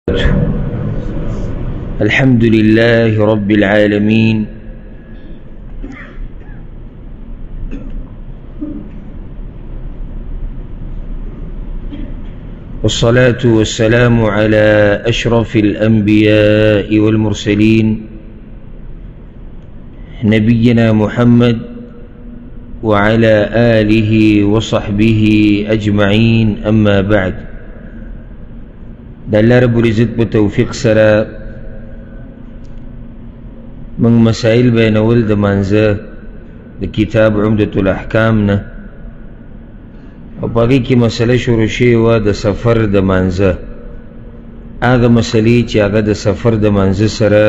الحمد لله رب العالمين والصلاة والسلام على أشرف الأنبياء والمرسلين نبينا محمد وعلى آله وصحبه أجمعين أما بعد. دا الله رب العزت بتوفيق سرا من مسائل بينول دا منزه دا كتاب عمدة الأحكام نه او باقی کی مسئله شروع شوی وه د سفر د منزه. هغه مسئلې چې هغه د سفر د منزه سره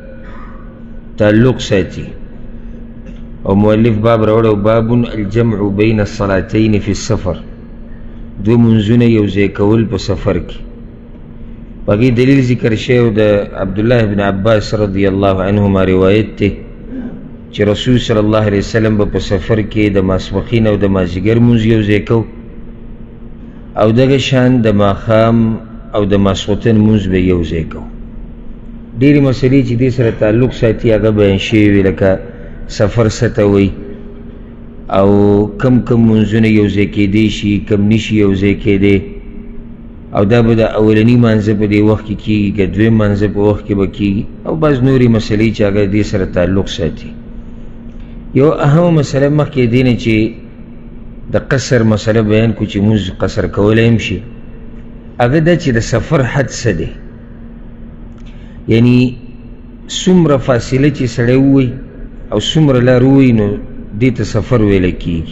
تعلق ساتي او مؤلف باب راوړی باب الجمع بین الصلاتین فی السفر، دو منځونه یو ځای کول په سفر کې. باقی دلیل ذکر شوی د عبدالله بن عباس رضی الله عنهما روایت دی چې رسول صلی الله علیه وسلم به په سفر کې د ماسپښین او د مازدیګر لمونځ یو ځای کو او دغه شان د ماښام او د ماسخوتن لمونځ به یو ځای کو. ډېرې مسلې چې دې سره تعلق ساتي هغه بیان شوي وي، لکه سفر څه ته وایي او کم لمونځونه یو ځای کیدی شي، کم نشي یو ځای کیدی، او دا به د اولني مانځه په دې وخت کې کېږي که دویم مانځه په وخت کې به کېږي، او بعض نورې مسلې چې هغه دې سره تعلق ساتي. یو اهم مسله مخکې دی نه چې د قصر مسله بیان کو چې موږ قصر کولی هم شي، هغه دا چې د سفر حد څه دی، یعنی څومره فاصله چې سړی ووایي او څومره لار ووایي نو دې ته سفر ویلی کېږي.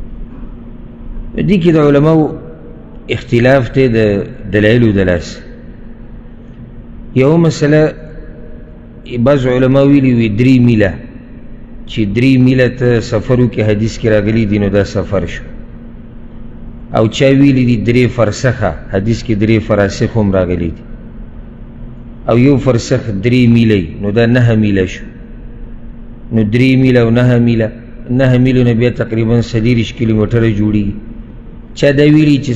دې کې د علماو اختلاف دی د دلایلو د لاسه. یو مسله بعض علما ویلي وي 3 میله، چې 3 میله ته سفر وکړي، حدیث کې راغلی دی نو دا سفر شو. او چا ویلي دي 3 فرسخه، حدیث کې 3 فراسخ هم راغلی دي، او یو فرسخ 3 میله نو دا 9 میله شو. نو 3 میله او 9 میله، 9 میله نه بیا تقریبا 30 کیلومتره جوړیږي. چا دا ویلي چې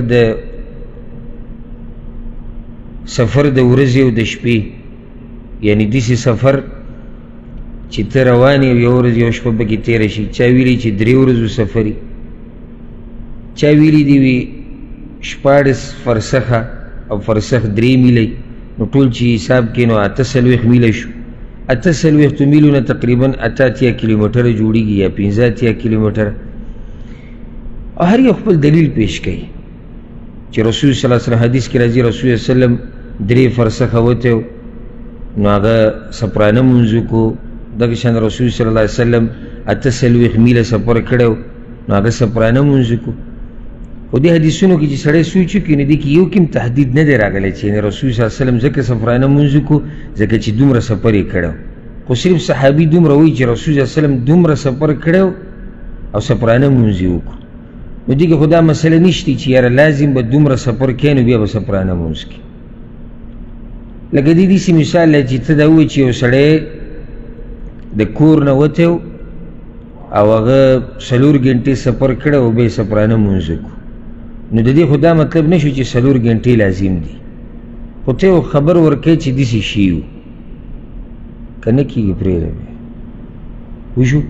سفر د ورځې او د شپې، یعنی داسې سفر چې ته روان یې یو ورځ یو شپه پکې تېره شي. چا ویلي چې 3 ورځو سفر وي، چا ویلي دي وي 14 فرسخه او فرسخ 3 میله، نو ټول چې حساب کړي نو 48 میله شو. 48 میلو نه تقریبا 88 کیلومتره جوړیږي یا 15 کیلومتره. او هر یو خپل دلیل پیش کوي چې رسول صلی الله علیه وسلم حدیث کې راځي رسول صلی الله علیه وسلم 3 فرسخه وته نو هغه سپرانه لمونځ کو. دغه شان رسول صلی الله علیه وسلم 48 میله سفر کړی نو هغه سپرانه لمونځ کو. خو دې حدیثونو کې چې سړی سوچ وکړي نو دې کې یو کوم تحدید نه دی راغلی چې رسول صلی الله علیه وسلم ځکه سفرانه لمونځ کو ځکه چې دومره سفر یې کړی، خو صرف صحابي دومره وایي چې رسول صلی الله علیه وسلم دومره سفر کړی او سفرانه لمونځ یې وکړو. نو دې کې خو دا مسله نشته چې یاره لازم به دومره سفر کوي نو بیا به سفرانه لمونځ کوي. لکه دې داسې مثال دی چې ته دا ووایي چې یو سړی د کور نه وتی او هغه 4 ګنټې سفر کړی او بیا یې سفرانه لمونځ وکړو، نو د دې خو دا مطلب نه شو چې 4 ګنټې لازم دي، خو ته یو خبر ورکوې چې داسې شي و که نه کېږي پرېږده بیا وشو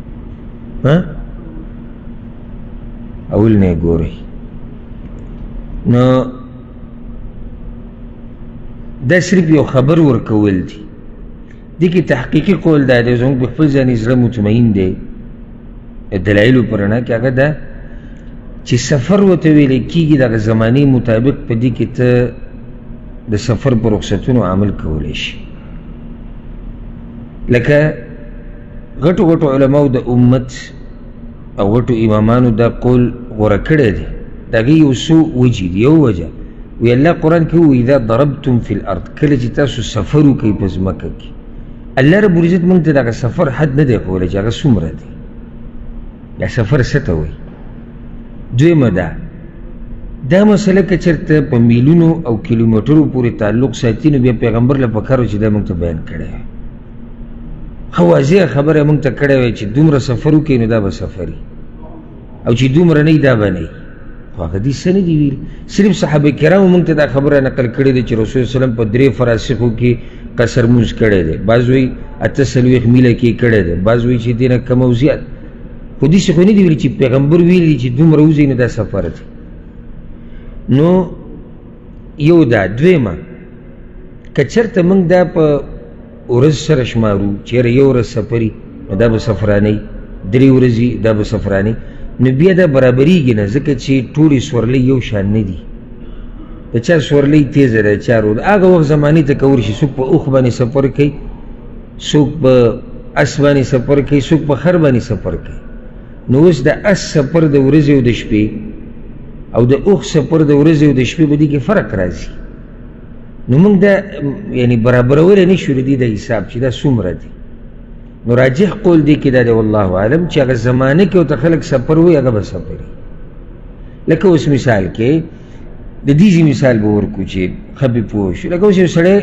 اول نه یې ګورئ. نو دا صرف یو خبر ورکول دي. دې کې تحقیقي قول دا دی، زموږ په خپل ځان زړه مطمئن دی دلایلو په رڼا کې، هغه دا چې سفر ورته ویلی کېږي دغه زمانې مطابق په دې کې ته د سفر په رخصتونو عمل کولی شي. لکه غټو علماو د امت او غټو امامانو دا قول غوره کړی دی. د هغې یو څو وجې دي. یو وجه وی الله قرآن کې وایي اذا ضربتم فی الارض، کله چې تاسو سفر وکوئ په ځمکه کې، الله رب العزت موږ ته دغه سفر حد نه دی ښوولی چې هغه څومره دی، یا سفر څه ته وایي. دویمه دا مسله که چېرته په میلونو او کیلومترو پورې تعلق ساتي نو بیا پیغمبر له پکار و چې دا موږ ته بیان کړی وی. ښه واضحه خبره موږ ته کړی وی چې دومره سفر وکړئ نو دا به سفر وي، او چې دومره نه وي دا به نه وي. حدیث څه نه دي ویلي. صرف صحابه کرامو موږ ته دا خبره نقل کړې ده چې رسول صلی الله علیه وسلم په 3 فراسخو کې قصر مونځ کړی دی، بعض وایي 48 میله کې کړی دی، بعض وایي چې دې نه کم او زیات. خو داسې خو نه دي ویلي چې پیغمبر ویلي چې دومره وځئ نو دا سفر دی. نو یو دا. دویمه، که چېرته موږ دا په ورځ سره شمارو، چېرې یو ورځ سفري نو دا به سفرانۍ، 3 ورځې دا به سفرانۍ، نو بیا دا برابرېږي نه، ځکه چې ټولې سورلۍ یو شان نه دي. د چا سورلۍ تیزه ده، چا رو ده. هغه وخت زمانې ته که ورشي، څوک په اوښ باندې سفر کوي، څوک په اس باندې سفر کوي، څوک په خر باندې سفر کوي. نو اوس د اس سفر د ورځې او د شپې او د اوښ سفر د ورځې او د شپې په دې کې فرق راځي. نو موږ دا یعنی برابرولی نه شو د دې د حساب چې دا څومره دی. نو راجح قول دی کې دا دی والله اعلم چې هغه زمانه کې ورته خلک سفر وایي هغه به سفر وي. لکه اوس مثال کې د دې مثال به ورکو چې ښه پې پوه شو. لکه اوس یو سړی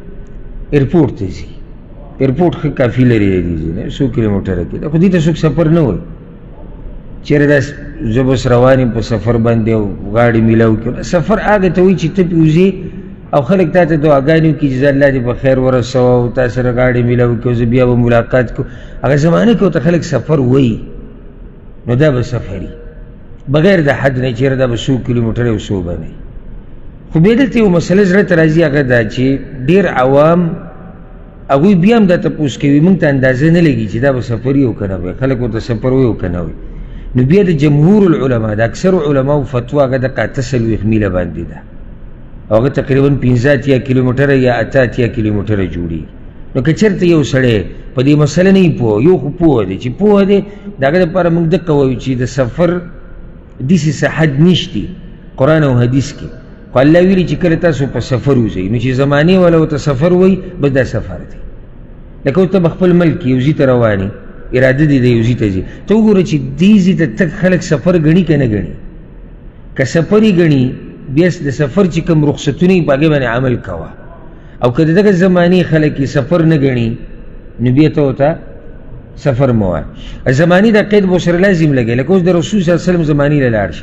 ایرپورټ ته ځي، ایرپورټ ښه کافي لرې دی 100 کیلومیټره کې، خو دې ته څوک سفر نه وایي. چېرې دا زه بس روان یم په سفر باندې او غاړې میلاو کړو. سفر هغه ته وایي چې ته پې وځې او خلک تا ته دعاګانې وکړي چې الله دې په خیر ورسوه او تا سره غاړې میلاو کړو، زه بیا به ملاقات کړو. هغه زمانه کې ورته خلک سفر وایي، نو دا به سفري بغیر د حد نه، چېرې دا به 100 کیلومیټره او 100 باندې. خو بیا دلته یو مسله زړه ته راځي، هغه دا چې ډېر عوام هغوی بیا هم دا تپوس کوي، موږ ته اندازه نه لګي چې دا به سفري او که نه وي، خلک ورته سفر وایي او که نه وي. نو بیا د جمهور العلما، د اکثرو علماو فتوا هغه دقه 48 میله باندې ده، او هغه تقریبا 15 کیلومیټره یا 8 کیلومیټره جوړي. نو که چېرته یو سړی په دې مسله نه وي پوه، یو خو پوه دی چې پوه دی، د هغه دپاره موږ دقه وایو چې د سفر داسې څه حد نشتی قرآن او حدیث کې. خو الله ویلي چې کله تاسو په سفر وځئ، نو چې زمانې والا ورته سفر وایي بس دا سفر دی. لکه اوس ته به خپل ملک یو ځای ته روان یې، اراده دې د یو ځای ته ځي، ته وګوره چې دې ځای ته تګ خلک سفر ګڼي که نه ګڼي. که سفر یې ګڼي بیا د سفر چې کوم رخصتونه یې په هغې باندې عمل کوه، او که د دغه زمانې خلک یې سفر نه ګڼي نو بیا ته ورته سفر مه وایه. زمانې دا قید به ورسره لازم لګوي. لکه اوس د رسول صلی الله علیه وسلم زمانې له لاړ شه،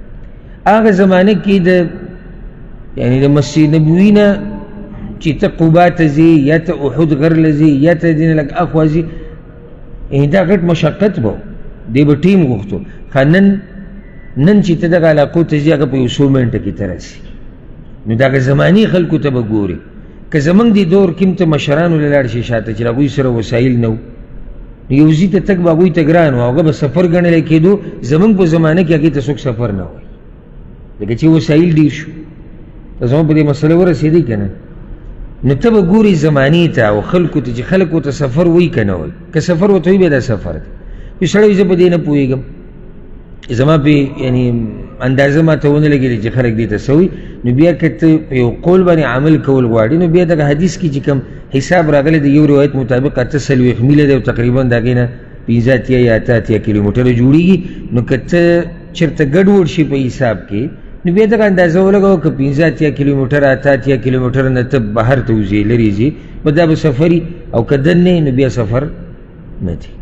هغه زمانه کې د یعنی د مسجد نبوي نه چې ته قبا ته ځې یا ته احد غر له ځې یا ته دې نه لږ اخوا ځې، یعنې دا غټ مشقت به دی به ټیم غوښتو. ښه نن چې ته دغه علاقو ته ځې هغه په 100 منټه کې ته راسي. نو د هغه زمانې خلکو ته به ګورې. که زموږ دې دور کې هم ته مشرانو له لاړ شي شاته چې هغوی سره وسایل نه و، نو یو ځای ته تګ به هغوی ته ګران و، هغه به سفر ګڼلی کېدو. زموږ په زمانه کې هغې ته څوک سفر نه وایي، لکه چې وسایل ډېر شو. ته زموږ په دې مسله ورسېدی که نه؟ نو ته به ګورې زمانې ته او خلکو ته چې خلک ورته سفر وایي که نه وایي. که سفر ورته وایي بیا دا سفر دی. یو سړی وایي زه په دې نه پوهېږم، زما پې یعنې اندازه ما ته ونه لګېدې چې خلک دې ته څه وایي. نو بیا که ته په یو قول باندې عمل کول غواړې، نو بیا دغه حدیث کې چې کوم حساب راغلی د یو روایت مطابق 48 میله دی او تقریبا د هغې نه 15 یا 8 کیلومیټره جوړېږي. نو که ته چېرته ګډوډ شي په حساب کې، نو بیا دغه اندازه ولګوه که 15 کیلومیټره 8 کیلومیټره نه ته بهر ته وځې، لرې ځې، نو دا به سفري، او که دننه نو بیا سفر نه دی.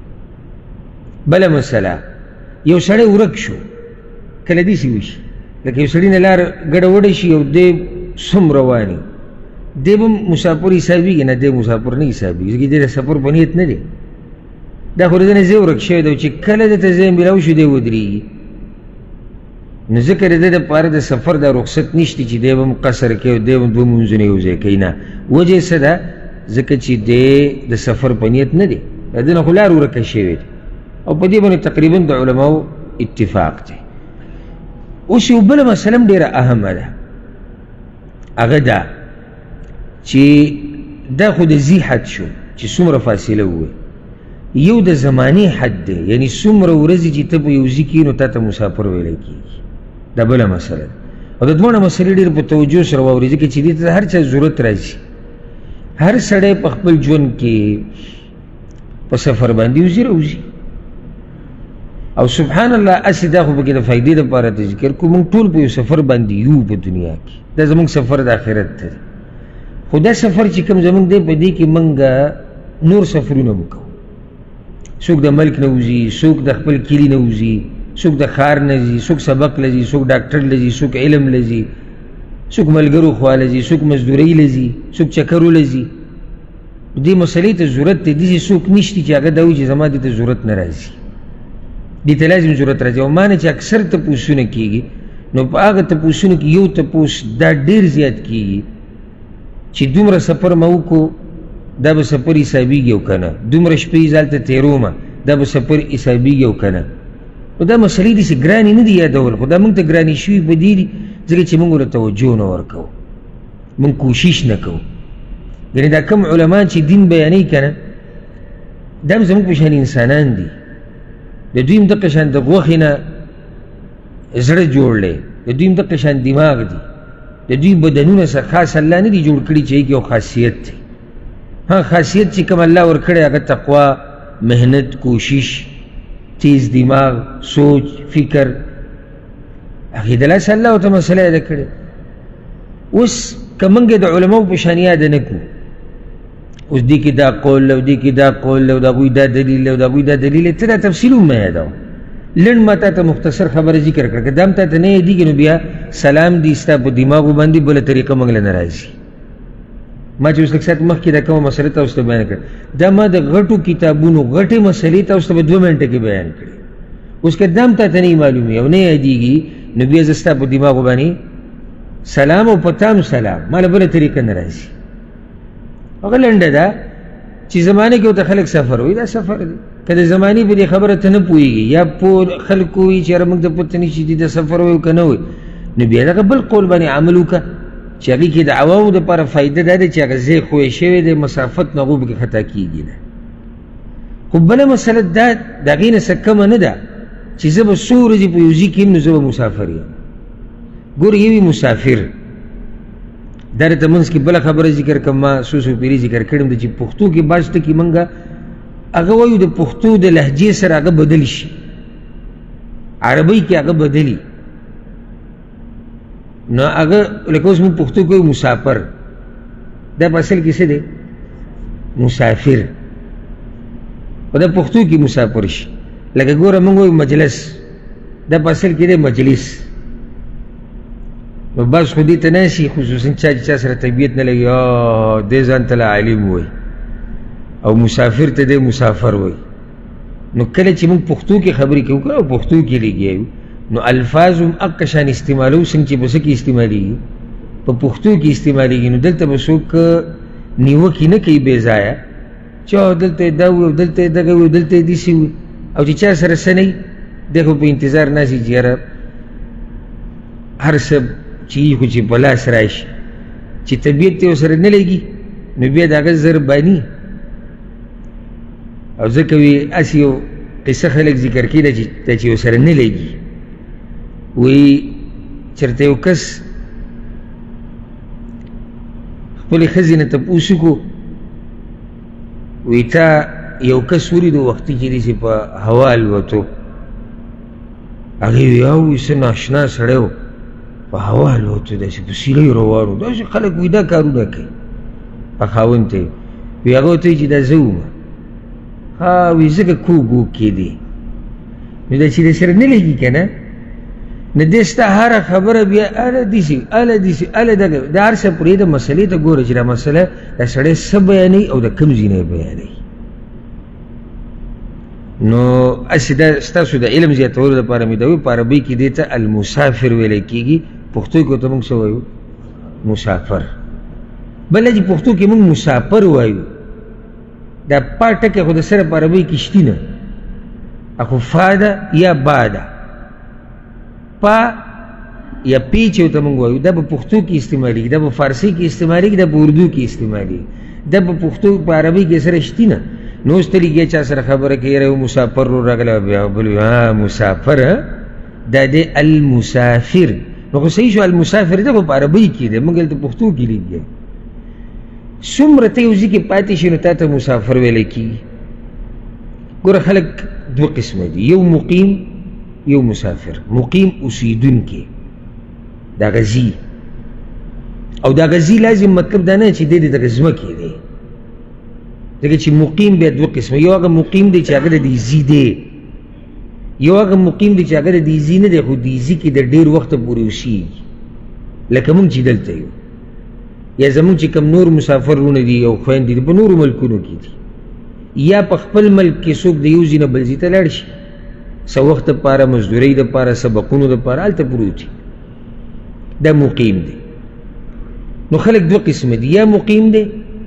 بله مسله، یو سړی ورک شو، کله داسې وشي لکه یو سړي نه لار ګډوډه شي او دی سم رواني، دی به مسافر حسابېږي نه؟ دی مسافر نه حسابېږي، ځکه دی د سفر په نیت نه دی. دا خو د ده نه ځای ورک شوی دی چې کله دته ځای میلاو شو دی ودرېږي. نو ځکه د ده دپاره د سفر دا رخصت نشته چې دی به هم قصر کوي او دی به هم 2 منځونه یو ځای کوي. نه، وجه یې څه ده؟ ځکه چې دی د سفر په نیت نه دی، د ده نه خو لار ورکه شوې ده، او په دې باندې تقریبا د علماو اتفاق دی. اوس یو بله مسله هم ډېره اهمه ده، هغه دا چې دا خو د ځي حد شو چې څومره فاصله ووایي، یو د زمانې حد دی، یعنی څومره ورځې چې ته په یو ځي کې نو تا ته مسافر ویلی کېږي. دا بله مسله ده، او د دواړه مسلې ډېر په توجه سره واورئ، ځکه چې دې ته هر چا ضرورت راځي. هر سړی په خپل ژوند کې په سفر باندې وځي راوځي، او سبحان الله اسې دا خو پکې د فایدې دپاره ته ذکر کوو. موږ ټول په یو سفر باندې یو په دنیا کې، دا زموږ سفر د آخرت ته دی. خو دا سفر چې کوم زموږ دی په دې کې موږ نور سفرونه هم کوو. څوک د ملک نه وځي، څوک د خپل کلي نه وځي، څوک د ښار نه ځي، څوک سبق لځي، څوک ډاکټر لځي، څوک علم لځي، څوک ملګرو خوا لځي، څوک مزدورۍ لځي، څوک چکرو لځي. دې مسلې ته ضرورت دی. داسې څوک نشته چې هغه دا وایي چې زما دې ته ضرورت نه راځي، دې ته لازم ضرورت راځي. او ما نه چې اکثر تپوسونه کېږي، نو په هغه تپوسونو کې یو تپوس دا ډېر زیات کېږي چې دومره سفر ما وکړو، دا به سفر حسابېږي او که نه، دومره شپې زه هلته تېرومه، دا به سفر حسابېږي او که نه. نو دا مسلې داسې ګرانې نه دي یادول، خو دا موږ ته ګرانې شوي په دې دي ځکه چې موږ ورته توجه نه ورکوو، موږ کوشش نه کوو. یعنې دا کم علما چې دین بیانوي که نه، دا هم زموږ په شان انسانان دي، د دوی هم دقه شان د غوښې نه زړه جوړ دی، د دوی هم دقه شان دماغ دی، د دوی بدنونه سره خاص الله نه دي جوړ کړي چې هغې یو خاصیت دی. ها خاصیت چې کوم الله ورکړی هغه تقوا، محنت، کوشش، تیز دماغ، سوچ، فکر، هغې دلاسې الله ورته مسله یاده کړې. اوس که موږ د علماو په شان یاده نه کړو، اوس دې کې دا قول او دې کې دا قول او د هغوی دا دلیل او د هغوی دا دلیل، ته دا تفصیل هم مه یادوه. لنډ ما تا ته مختصر خبره ذکر کړه، که دا هم تا ته نه یادېږي نو بیا سلام دي ستا په دماغو باندې، بله طریقه موږ له نه راځي. ما چې اوس لږ ساعت مخکې دا کومه مسله تاسو ته بیان کړه، دا ما د غټو کتابونو غټې مسلې تاسو ته په 2 منټه کې بیان کړې. اوس که دا هم تا ته نه معلومي او نه یادېږي نو بیا زه ستا په دماغو باندې سلام او په تام سلام، ما له بله طریقه نه راځي. هغه لنډه ده چې زمانه کې ورته خلک سفر وایي، دا سفر دی. که د زمانې په دې خبره ته نه پوهېږي یا خلک وایي چې یاره موږ ته پته نه شي د سفر وایو که نه وایي، نو بیا دغه بل قول باندې عمل وکړه چې هغې کې د عوامو دپاره فایده دا ده چې هغه ځای خوی شوی دی، مسافت نه هغو پکې خطا کېږي نه. خو بله مسله دا د هغې نه څه کمه نه ده چې زه به څو ورځې په یو ځای کې یم نو زه به مسافر یم. ګوره یو وي مسافر، دا درته منځ کې بله خبره ذکر کړم، ما څو پیرې ذکر کړم چې پښتو کې بعض ټکي موږ هغه وایو د پښتو د لهجې سره هغه بدل شي، عربۍ کې هغه بدلي، نو هغه لکه اوس موږ پښتو کې مسافر، دا په اصل کې څه دی؟ مسافر. په دا پښتو کې مسافر شي. لکه ګوره موږ وایو مجلس، دا په اصل کې دی مجلس. نو بس خو دې ته ناسي، خصوصا چا سره طبیعت نه لګي دې ځان ته عالم وایي او مسافر ته دې مسافر وایي. نو کله چې موږ پښتو کې خبرې کوو او پښتو کې لګیو، نو الفاظ هم هغه شان استعمالوو څنګه چې بس کې استعمالېږي، په پښتو کې استعمالېږي. نو دلته به څوک نیوکې نه کوي بې ځایه چې دلته دا وي او دلته دغه وي او دلته داسې وي، او چې چا سره څه نه وي دی خو په انتظار ناست چې یاره هر څه چې خو چې په لاس راشي، چې طبیعت یې ورسره نه لګي نو بیا د هغه زر باني. او ځکه وي هسې یو قصه خلک ذکر کوي دا چې ورسره نه لګي، وایي چېرته یو کس خپلې ښځې نه تپوس وکړو، وایي تا یو کس ولیدو وختي چې داسې په هوا الوتو، هغې وایي وایي څه ناشنا سړی و، په هوا الوتو، داسې په سیلۍ روان و، داسې خلک وایي دا کارونه کوي. په خاوند ته یې وایي هغه ورته وایي چې دا زه وم. وایي ځکه کوږ وږ کېدې، نو دا چې درسره نه لګي که نه، نو دې ستا هره خبره بیا اله داسې اله داسې اله دغه دا هر څه پرېږده، مسلې ته ګوره چې دا مسله دا سړی څه بیانوي او د کوم ځای نه یې بیانوي. نو هسې دا ستاسو د علم زیاتولو دپاره مې دا وایي، په عربۍ کې دې ته المسافر ویلی کېږي، پښتو کې ورته موږ څه وایو؟ مسافر. بله چې پښتو کې موږ مسافر وایو، دا پا ټکی خو د سره په عربۍ کې شتي نه، اخو فا ده یا با ده، پا یا پی چې ورته موږ وایو دا په پښتو کې استعمالېږي، دا په فارسي کې استعمالېږي، دا په اردو کې استعمالېږي، دا په پښتو په عربۍ کې سره شتي نه. نو اوس ته لګیا چا سره خبره کوي یاره مسافر رو راغلی، بیا بل مسافر دا دی المسافر. نو خو صحیح شو المسافر دا خو په عربۍ کې دی، موږ هلته پښتو کې لګیا. څومره ته یو ځای کې پاتې شي نو تا ته مسافر ویلی کېږي. ګوره خلک دوه قسمه دي، یو مقیم یو مسافر. مقیم اوسیدونکی دا غزي، او دا غزي لازم مطلب دا نه چې دی دغه ځمکې دی، ځکه چې مقیم بیا دوه قسمه، یو هغه مقیم دی چې هغه د دې ځي دی، یو هغه مقیم دی چې هغه د دیزي نه دی خو دیزي کې د ډېر وخته پورې اوسېږي لکه موږ چې دلته یو یا زمونږ چې کوم نور مسافر ورونه دي او خویندې دي په نورو ملکونو کې دي یا په خپل ملک کې څوک د یو ځای نه بل ځای ته لاړ شي څه وخت دپاره مزدورۍ دپاره سبقونو دپاره هلته پروت وي دا مقیم دی نو خلک دوه قسمه دي یا مقیم دی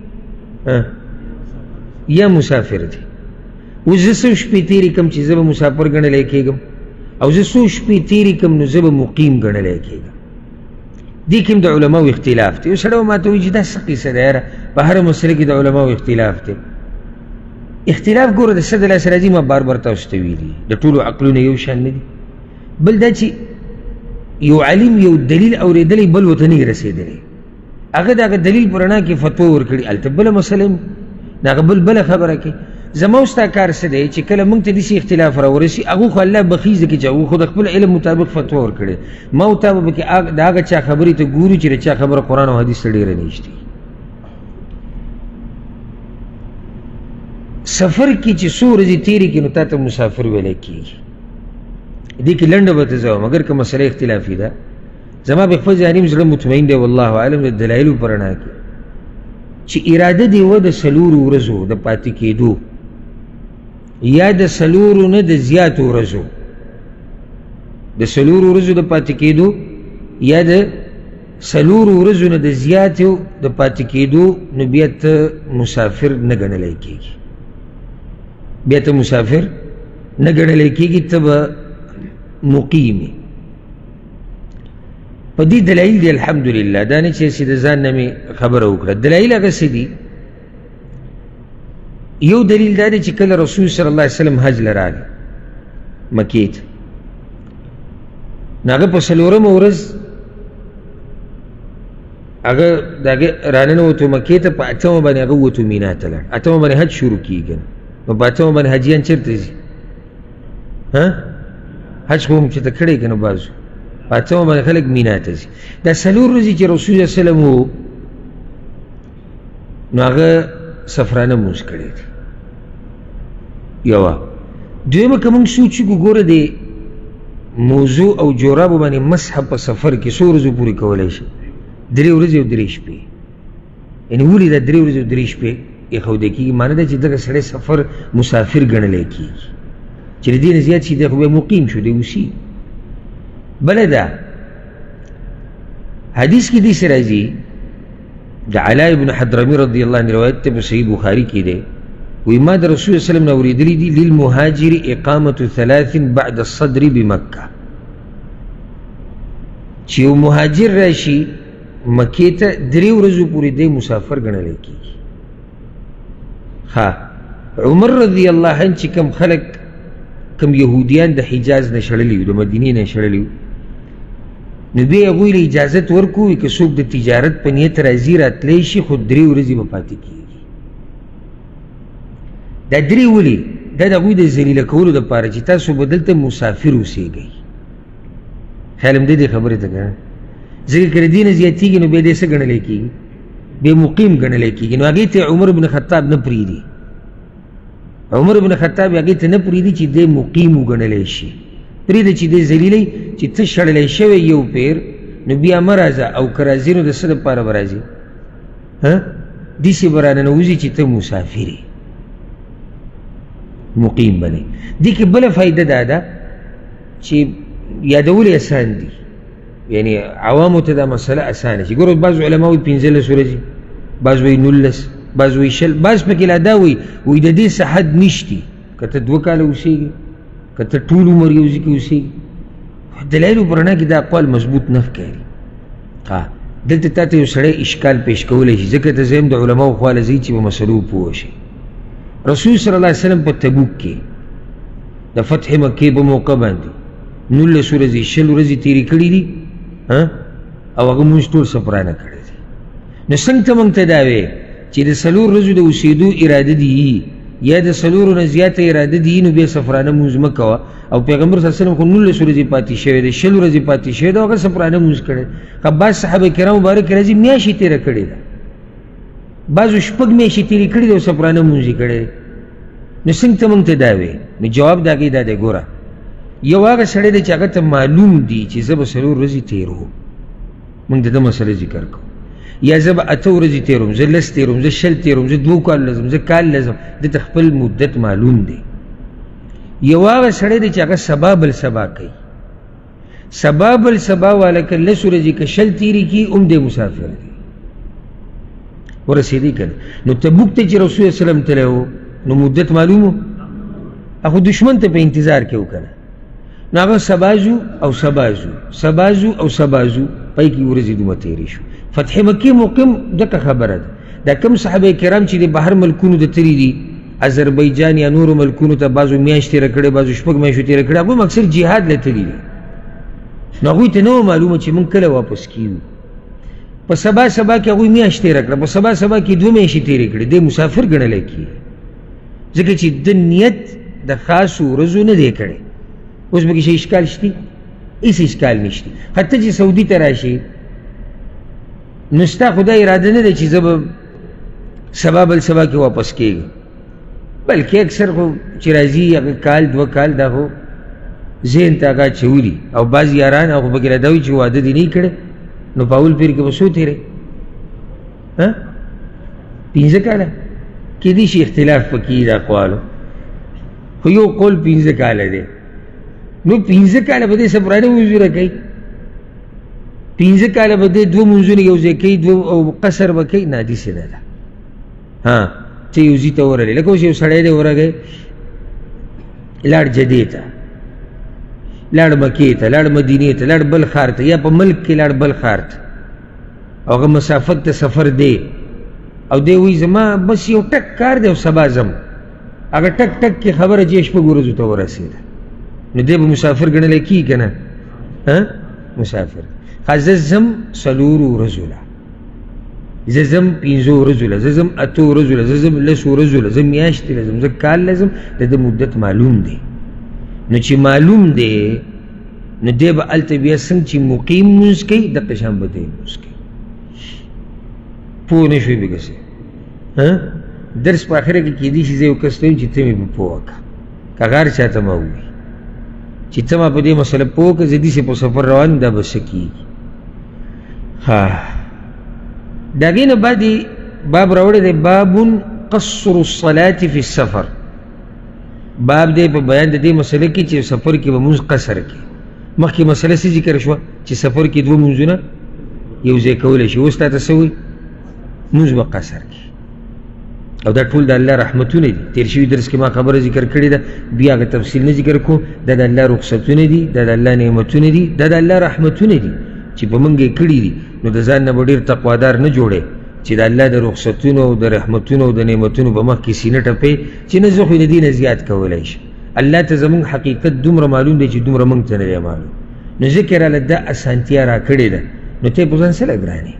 یا مسافر دی اوس زه څو شپې تېرې کړم چې زه به مسافر ګڼلی کېږم او زه څو شپې تېرې کړم نو زه به مقیم ګڼلی کېږم دې کې هم د علماو اختلاف دی یو سړی به ماته وایي چې دا څه قیسه ده یاره په هره مسله کې د علماو اختلاف دی اختلاف ګوره د څه د لاسه راځي ما بار بار تاسو ته ویلي د ټولو عقلونه یو شان نه دي بل دا چې یو عالم یو دلیل اورېدلی بل ورته نه رسېدلی هغه د هغه دلیل په رڼا کې فتوا ورکړي هلته بله مسله هم د هغه بله خبره کوي زما او ستا کار څه دی چې کله موږ ته داسې اختلاف راورسي هغوی خو الله بخیزه کړي چې هغوی خو د خپل علم مطابق فتوا ورکړې ما او تا به پکې د هغه چا خبرې ته ګورو چې د چا خبره قرآن او حدیث ته ډېره نږدې سفر کې چې څو ورځې تېرې کړي نو تا ته مسافر ویلی کېږي دې کې لنډه به ته زه وایم اګر که مسله اختلافي ده زما به خپل ذهني زړه مطمئن دی والله اعلم د دلایلو په رڼا کې چې اراده دې وه د څلورو ورځو د پاتې کېدو یا د څلورو نه د زیاتو ورځو د څلورو ورځو د پاتې کېدو یا د څلورو ورځو نه د زیاتو د پاتې کېدو نو بیا ته مسافر نه ګڼلی کېږي بیا ته مسافر نه ګڼلی کېږي ته به مقیم یې په دې دلایل دی الحمدلله دا نه چې د ځان نه مې خبره وکړه دلایل هغه څه دي یو دلیل دا دی چې کله رسول صلی الله علیه وسلم حج له راغی مکې ته نو هغه په څلورمه ورځ هغه د هغې راننوتو مکې ته په اتمه باندې هغه ووتو مینا ته لاړ اتمه باندې حج شروع کېږي نو په اتمه باندې حجیان چېرته ځي حج خو هم چې ته کړی که نو بازو په اتمه باندې خلک مینا ته ځي دا څلور ورځې چې رسول صلی الله علیه وسلم و نو هغه سفرانه مونځ کړی دی یوه دویمه که موږ سوچ وکړو ګوره د موضوع او جورابو باندې مسح په سفر کې څو ورځو پورې کولی شي 3 ورځې او 3 شپې یعنې ولې دا 3 ورځې او 3 شپې ایښودی کېږي معنی ده چې دغه سړی سفر مسافر ګڼلی کېږي چې د دې نه زیات شي دی خو بیا مقیم شو دی اوسي بله ده حدیث کې داسې راځي د علا ابن حضرمي رضی الله عنه روایت ته په صحیح بخاري کې دی وی ما د رسول صلی الله علیه وسلم نه اورېدلي دي للمهاجر اقامة 3 بعد الصدر بمکه چې یو مهاجر راشي مکې ته 3 ورځو پورې دی مسافر ګڼلی کېږي عمر رضی الله عنه چې کوم خلک کوم یهودیان د حجاز نه شړلي وو د مدینې نه شړلي وو نو بیا هغوی له اجازت ورکوي که څوک د تجارت په نیت راځي راتلی شي خو 3 ورځې به پاتې کېږي دا 3 ولې دا د هغوی د ذلیله کولو دپاره چې تاسو به دلته مسافر اوسېږئ خیال هم دې خبرې ته که ځکه که د دې نه زیاتېږي نو بیا دې څه ګڼلی کېږي بیا مقیم ګڼلی کېږي نو هغې ته عمر بن خطاب نه پرېږدي عمر بن خطاب هغې ته نه پرېږدي چې دی مقیم وګڼلی شي پرېږده چې دی ذلیلی چې ته شړلی شوی یو پیر نو بیا مه راځه او که راځې نو د څه دپاره به راځې داسې به راننوځي چې ته مسافر یې مقیم به نه دې کې بله فایده دا ده چې یادول یې اسان دي یعنی عوامو ته دا مسله اسانه شي ګوره بعض علما وایي 15 ورځې بعض وایي 19 بعض وایي 20 بعض پکې لا دا وایي د دې څه حد نشتي که ته 2 کاله اوسېږي که ته ټول عمر یو ځای کې اوسېږي دلایلو په رڼا کې دا اقوال مضبوط نه ښکاري دلته تا ته یو سړی اشکال پیش کولی شي ځکه ته زه هم د علماو خواله ځئ چې په مسلو پوه شي رسول صلی الله علیه وسلم په تبوک کې د فتح مکې په موقع باندې 19 ورځې 20 ورځې تېرې کړي دي او هغه مونږ ټول سفرانه کړی دي نو څنګه ته موږ ته دا وې چې د 4 ورځو د اوسېدو اراده دي یا د 4 نه زیاته اراده دي نو بیا سفرانه مونځ مه کوه او پیغمبر صلی الله علیه وسلم خو 19 ورځې پاتې شوی دی 20 ورځې پاتې شوی دی هغه سفرانه مونځ کړی که بعض صحابه کرام مبارک راځي میاشتې تېره کړې ده بعضو 6 میاشتې تېرې کړي دي او سفرانه مونځ یې کړی دی نو څنګه ته موږ ته دا وې نو جواب د هغې دا دی ګوره یو هغه سړی دی چې هغه ته معلوم دی چې زه به 4 ورځې تېروم، موږ د ده مسله ذکر کوو، یا زه به 8 ورځې تېروم، زه 10 تېروم، زه 20 تېروم، زه 2 کال لازم، زه کال لازم، دته خپل مدت معلوم دی. یو هغه سړی دی چې هغه سبا بل سبا کوي، سبا بل سبا والا که 10 ورځې که 20 تېرې کي هم دی مسافر دی. ورسېدی که نه. نو تبوک ته چې رسول وسلم تللی و نو مدت معلوم و، هغه دشمن ته په انتظار کې و که نه، نو هغه سبا ځو او سبا ځو، سبا ځو او سبا ځو، پای کې ورځې دومره تېرې شو. فتح مکې موقم دغه خبره ده. دا کوم صحابه کرام چې د بهر ملکونو ته تللي دي، اذربایجان یا نورو ملکونو ته بعضو میاشت تېره کړې، بعضو 6 میاشتو تېره کړې، هغوی هم اکثر جهاد له تللي دي. نو هغوی ته نه وه معلومه چې موږ کله واپس کیږو. په سبا سبا کې هغوی میاشت تېره کړه، په سبا سبا کې 2 میاشتې تېرې کړې، دی مسافر ګڼلی کېږي، ځکه چې د نیت د خاصو ورځو نه دی کړی. اوس به کې شي اشکال شته؟ هېڅ اشکال نشته. حتی چې سعودي ته راشي نو ستا خو دا اراده نه ده چې زه به سبا بل سبا کې واپس کېږم، بلکې اکثر خو چې راځي هغه کال 2 کال دا خو ذهن ته هغه اچولي، او بعض یاران هغه پکې راته وایي چې واده دې نه کړی، نو په اول پیر کې به څو تېری 15 کاله، کېدای شي اختلاف پکې د اقوالو، خو یو قول 15 کاله دی. نو 15 کاله به دې سفرانه منځونه کوي، 15 کاله به دې 2 منځونه یو ځای کوي، 2 او قصر به کوي، نه داسې نه ده. چې یو ځای ته ورغلی، لکه اوس یو سړی دی ورغی، لاړ جدې ته، لاړ مکې ته، لاړ مدینې ته، لاړ بل ښار ته، یا په ملک کې لاړ بل ښار ته، او هغه مسافت ته سفر دی، او دی وایي زما بس یو ټک کار دی او سبا ځم، هغه ټک ټک کې خبره چې 6 ورځو ته ورسېده، نو دی به مسافر ګڼلی کېږي که نه؟ مسافر. زه ځم 4 ورځو له، زه ځم 5 ورځو له، زه ځم 8 ورځو له، زه ځم 10 ورځو له، زه میاشتې له ځم، زه کال له ځم، د ده مدت معلوم دی. نو چې معلوم دی نو دی به هلته بیا څنګه چې مقیم مونځ کوي دقه شان به دی مونځ کوي. پوه نه شوې بېګسې درس په اخره کې کېدای شي زه یو کس ته ویم چې ته مې په پوه وکړه، که هغه هر چا ته ما ووایي چې ته ما په دې مسله پوه وکړه، زه داسې په سفر روان یم، دا به څه کېږي. د هغې نه بعد باب راوړی دی، باب قصر الصلاة فی السفر. باب دی په بیان د دې مسله کې چې سفر کې به مونځ قصر کړي. مخکې مسله څه ذکر شوه چې سفر کې 2 مونځونه یو ځای کولی شي، اوس تا ته څه وایي؟ مونځ به قصر کړي. او دا ټول د الله رحمتونه دي. تیر شوي درس کې ما خبره ذکر کړې ده، بیا هغه تفصیل نه ذکر کوم. دا د الله رخصتونه دي، دا د الله نعمتونه دي، دا د الله رحمتونه دي چې په موږ یې کړي دي. نو د ځان نه به ډېر تقوادار نه جوړې چې د الله د رخصتونو او د رحمتونو او د نعمتونو په مخ کې سینه ټپې چې نه زه خو د دې نه زیات کولی شم. الله ته زموږ حقیقت دومره معلوم دی چې دومره موږ ته نه دی معلوم. نو ذکر الله دا اسانتیا را کړې ده، نو ته یې په ځان څه ګرانې؟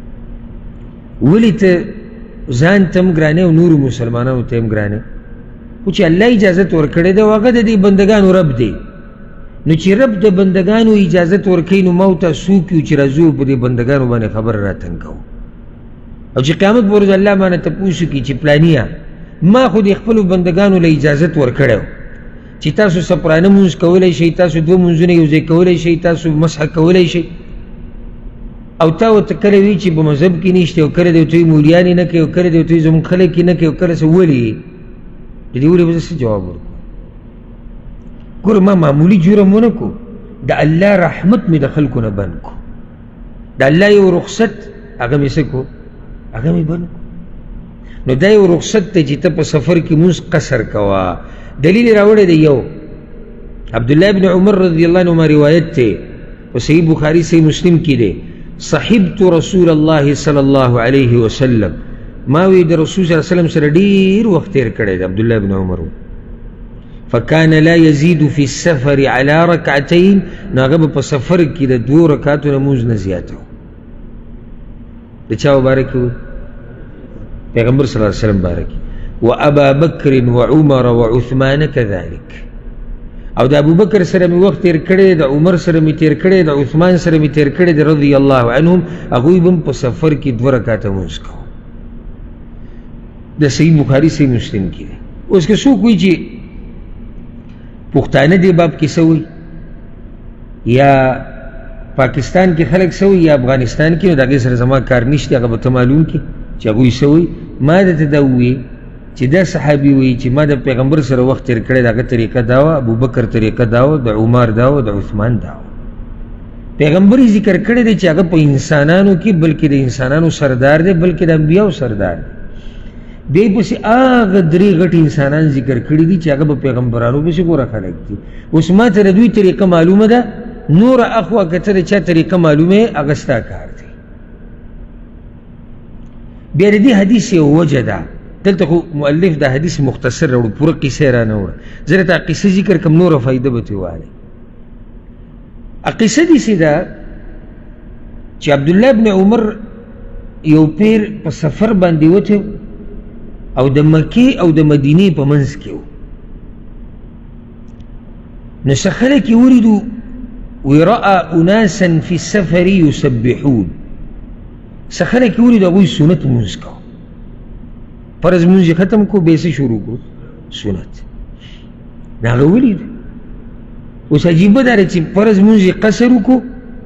ولې ته ځان ته هم ګرانې او نورو مسلمانانو ته هم ګرانې؟ خو چې الله اجازت ورکړې ده، هغه د دې بندګانو رب دی. نو چې رب د بندګانو اجازت ورکوي، نو ما او تاسو څوک یو چې راځو په دې بندګانو باندې خبره راتنګوو، او چې قیامت په ورځ الله باندې تپوس وکړي چې پلانیه ما خو د خپلو بندګانو له اجازت ورکړی و چې تاسو سفرانه مونځ کولی شئ، تاسو 2 مونځونه یو ځای کولی شئ، تاسو مسح کولی شئ، او تا ورته کله وایي چې په مذهب کې نشته، او کله دې ورته وایي مولیان یې نه کوي، او کله دې ورته وایي زموږ خلک یې نه کوي، او کله څه ولې د دې ولې به زه څه جواب ورکړم؟ ګوره ما معمولي جرم ونه کړو، د الله رحمت مې د خلکو نه بند کړو، د الله یو رخصت هغه مې څه کړو؟ هغه مې بند کړو. نو دا یو رخصت دی چې ته په سفر کې مونځ قصر کوه. دلیل یې راوړی دی یو عبدالله ابن عمر رضی الله عنهما روایت دی، په صحیح بخاري صحیح مسلم کې دی، صحبت رسول الله صلی الله علیه وسلم، ما وی د رسول صلی الله علیه وسلم سره ډېر وخت تېر کړی دی. عبدالله ابن عمر فکان لا یزید فی السفر علی رکعتین، نو هغه به په سفر کې د 2 رکعاتو نه مونځ نه زیاته و. د چا مبارک و؟ پیغمبر صلی الله علیه وسلم بارک. و ابا بکر و عمر و عثمان كذلك، او د ابو بکر سره مې وخت تېر کړی، د عمر سره مې تېر کړی، د عثمان سره مې تېر کړی رضی الله عنهم، هغوی به په سفر کې 2 رکعاته مونځ کوو. د صحیح بخاري صحیح مسلم کې دی. اوس که څوک وایي چې پښتانه دې باب کې څه وایي، یا پاکستان کې خلک سوي یا افغانستان کې، نو د هغې سره زما کار نشته، هغه به ته معلوم کړي چې هغوی سوي. ما درته دا ووایي چې دا صحابي وایي چې ما د پیغمبر سره وخت تېر کړی، د هغه طریقه دا وه، ابوبکر طریقه دا وه، د عمر دا وه، د عثمان دا وه. پیغمبر یې ذکر کړی دی چې هغه په انسانانو کې بلکې د انسانانو سردار دی، بلکې د انبیاو سردار دی. بیا یې پسې هغه درې غټ انسانان ذکر کړي دي چې هغه به پیغمبرانو پسې غوره خلک دي. اوس ما ته د دوی طریقه معلومه ده، نوره اخوا که ته د چا طریقه معلومه یې، هغه ستا کار دی. بیا د دې حدیث یو وجه ده، دلته خو مؤلف دا حدیث مختصر راوړو، پوره قصه یې رانه وړه، زه درته قصه ذکر کړم، نوره فایده به ترې والی. قصه داسې ده چې عبدالله بن عمر یو پیر په سفر باندې وته او د مکې او د مدینې په منځ کې و. نو څه خلک یې ولیدو، وی رأى اناسا فی السفر یسبحون، څه خلک یې ولیدو هغوی سنت لمونځ کوه. فرض لمونځ یې ختم کړو، بیا یې څه شروع کړو؟ سنت. نو هغه ولیدو. اوس عجیبه دا ده چې فرض لمونځ یې قصر وکړو،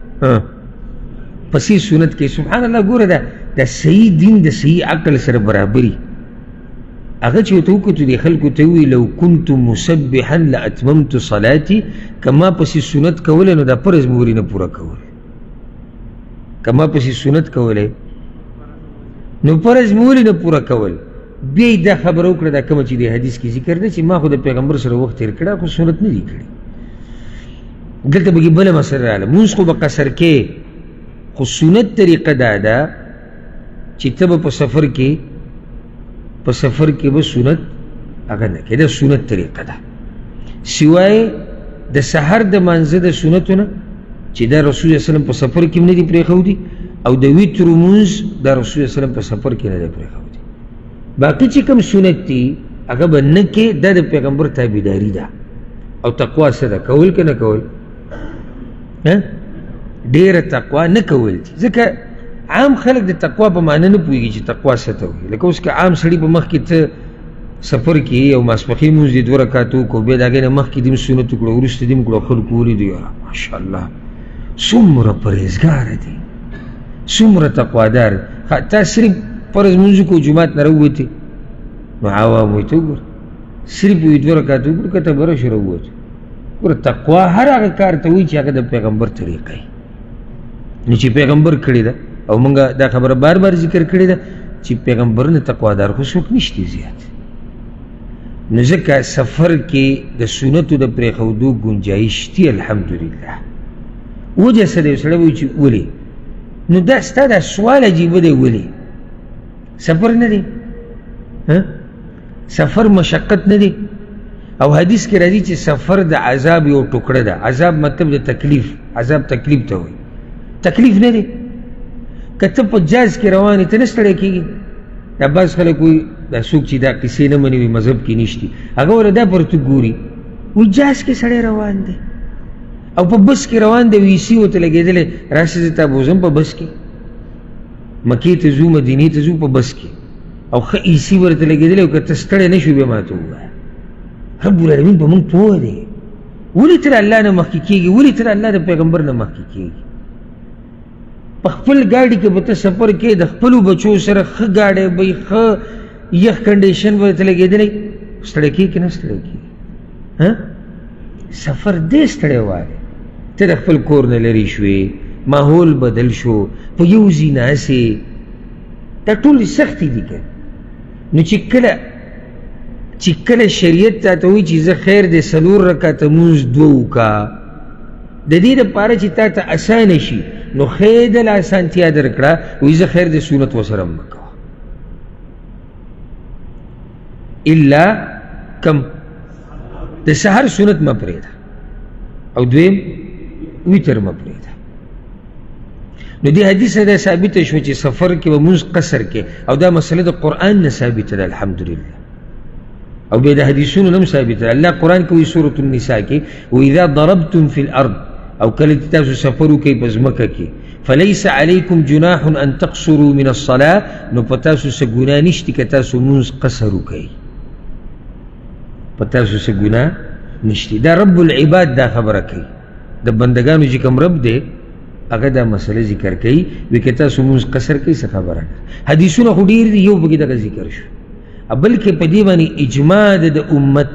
پسې سنت کوي. سبحان الله، ګوره دا صحیح دین د صحیح عقل سره برابري. هغه چې ورته وکتو دې خلکو ته ووایي لو كنت مسبحا لاتممت صلاتي، که ما پسې سنت کولی نو دا فرض مې ولې نه پوره کولی، که ما پسې سنت کولی نو فرض مې ولې نه پوره کول. بیا یې دا خبره وکړه، دا کومه چې د حدیث کې ذکر ده چې ما خو د پیغمبر سره وخت تېر کړی، خو سنت نه دي کړي. دلته به بله مسله راغله، مونځ خو به قصر کې، خو سنت طریقه دا ده چې ته به په سفر کې به سنت هغه نه کوې، دا سنت طریقه ده. سوای د سحر د مانځه د سنتو نه چې دا رسول صلی الله علیه وسلم په سفر کې هم نه دي پرېښودي، او د وتر لمونځ دا رسول صلی الله علیه وسلم په سفر کې نه دی پرېښودي. باقي چې کوم سنت دي هغه به نه کې، دا د پیغمبر تابعداري ده. او تقوا څه ده؟ کول که نه کول؟ ډېره تقوا نه کول دي، ځکه عام خلک د تقوا په معنی نه پوهېږي چې تقوا څه ته وایي. لکه اوس که عام سړي په مخ کې ته سفر کې او ماسپښین لمونځ دې 2 رکعات وکړو، بیا د هغې نه مخکې دې هم سنت وکړو، وروسته دې هم کړو، خلکو ولیدو یاره ماشاءالله څومره پرهېزګاره دی، څومره تقوادار. تا صرف فرض لمونځ وکړو، جومات نه راووتې، نو عوام وایي ته وګوره صرف یې 2 رکعات وکړو، که ته بره شو راووتو. ګوره تقوا هر هغه کار ته وایي چې هغه د پیغمبر طریقه وي، نو چې پیغمبر کړې ده. او مونږ دا خبره بار بار ذکر کړې ده چې پیغمبرونه تقوادار خو څوک نشته زیات. نو ځکه سفر کې د سنتو د پرېښودو ګنجایش شته الحمدلله. وجه څه دی؟ سړی وایي چې ولې؟ نو دا ستا دا سوال عجیبه دی، ولې سفر نه دی؟ سفر مشقت نه دی؟ او حدیث کې راځي چې سفر د عذاب یو ټوکړه ده. عذاب مطلب د تکلیف، عذاب تکلیف ته وایي. تکلیف نه دی؟ که ته په جاز کې روان یې ته نه ستړی کېږي. دا بعض خلک وایي دا څوک چې دا قصې نه مني وي مذهب کې نشتي، هغه ورته دا پرته ګوري، وایي جاز کې سړی روان دی او په بس کې روان دی، وي سی ورته لګېدلی، راسه زه تا بوځم په بس کې، مکې ته ځو مدینې ته ځو په بس کې، او ښه ایسي ورته لګېدلی، او که ته ستړی نه شو بیا ما ته ووایه. رب العالمین په موږ پوه دی، ولې ته د الله نه مخکې کېږي؟ ولې ته د الله د پیغمبر نه مخکې کېږي؟ په خپل ګاډي کې به ته سفر کې د خپلو بچو سره ښه ګاډی به یې ښه یخ کنډیشن به ورته لګېدلی، ستړی کېږي که نه ستړی کېږي؟ سفر دې ستړی والی، ته د خپل کور نه لرې شوې، ماحول بدل شو، په یو ځای ناستې، دا ټولې سختې دي که نو چې کله شریعت تا ته وایي چې زه خیر دی 4 رکعته لمونځ 2 وکړه، د دې دپاره چې تا ته اسانه شي، نو خیر دله اسانتیا در کړه، وایي زه خیر دی سنت ورسره مه کوه، الا کم د سحر سنت مه پرېږده، او دویم ویتر مه پرېږده. نو دې حدیث دا ثابته شوه چې سفر کې به لمونځ قصر کې، او دا مسله د قرآن نه ثابته ده الحمدلله، او بیا د حدیثونو نه هم ثابته ده. الله قرآن کې وایي سورة النساء کې وإذا ضربتم في الأرض، او کله چې تاسو سفر وکئ په ځمکه کې، فلیس علیکم جناح ان تقصروا من الصلاة، نو په تاسو څه ګناه نشته که تاسو لمونځ قصر وکئ، په تاسو څه ګناه نشته. دا رب العباد دا خبره کوي، د بندگانو چې کوم رب دی هغه دا مسله ذکر کوي وی که تاسو مونږ قصر کوي څه خبره حدیثونه خو ډېر دي یو پکې دغه ذکر شو بلکې په دې باندې اجماع ده د امت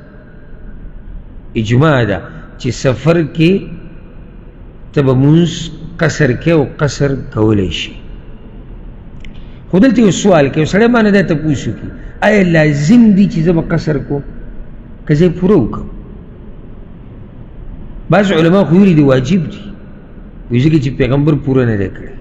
اجماع ده چې سفر کې ته به مونځ قصر کې او قصر کولی شي خو دلته یو سوال کوي سړی باندې دا تپوس وکړي آیا لازم دي چې زه به قصر کوم که زه یې پوره وکړم بعض علما خو ویلي دي واجب دي وایي ځکه چې پیغمبر پوره نه دی کړی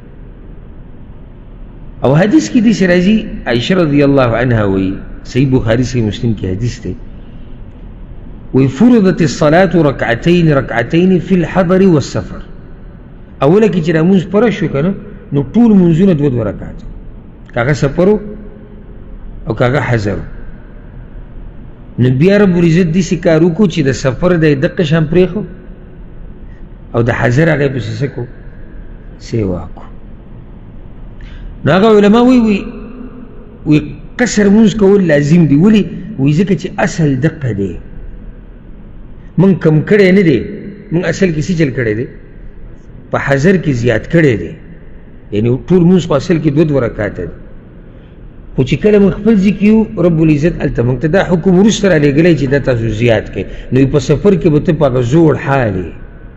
او حدیث کې داسې راځي عایشه رضی الله عنها وایي صحیح بخاري صحیح مسلم کې حدیث دی وایي فرضت الصلاة رکعتین فی الحضر والسفر اوله کې چې دا مونځ پوره شو که نه نو ټول مونځونه دوه دوه رکعته کاغه سفرو او کاغه حضرو نو بیا رب العزت داسې کار وکړو چې د سفر دی دقه شان پرېښو او د حضر هغه یې پسې څه کړو سیوا کړو نو هغه علما وی قصر مونځ کول لازم دي ولې وایي ځکه چې اصل دقه دی مونږ کم کړی نه دی مونږ اصل کې څه چل کړی دی په حضر کې زیات کړی دی یعنی ټول مونځ په اصل کې دوه دوه رکعاته دی خو چې کله موږ خپل ځای کې یو رب العزت هلته موږ ته دا حکم وروسته رالېږلی چې دا تاسو زیات کړئ نو په سفر کې به ته په هغه زوړ حال یې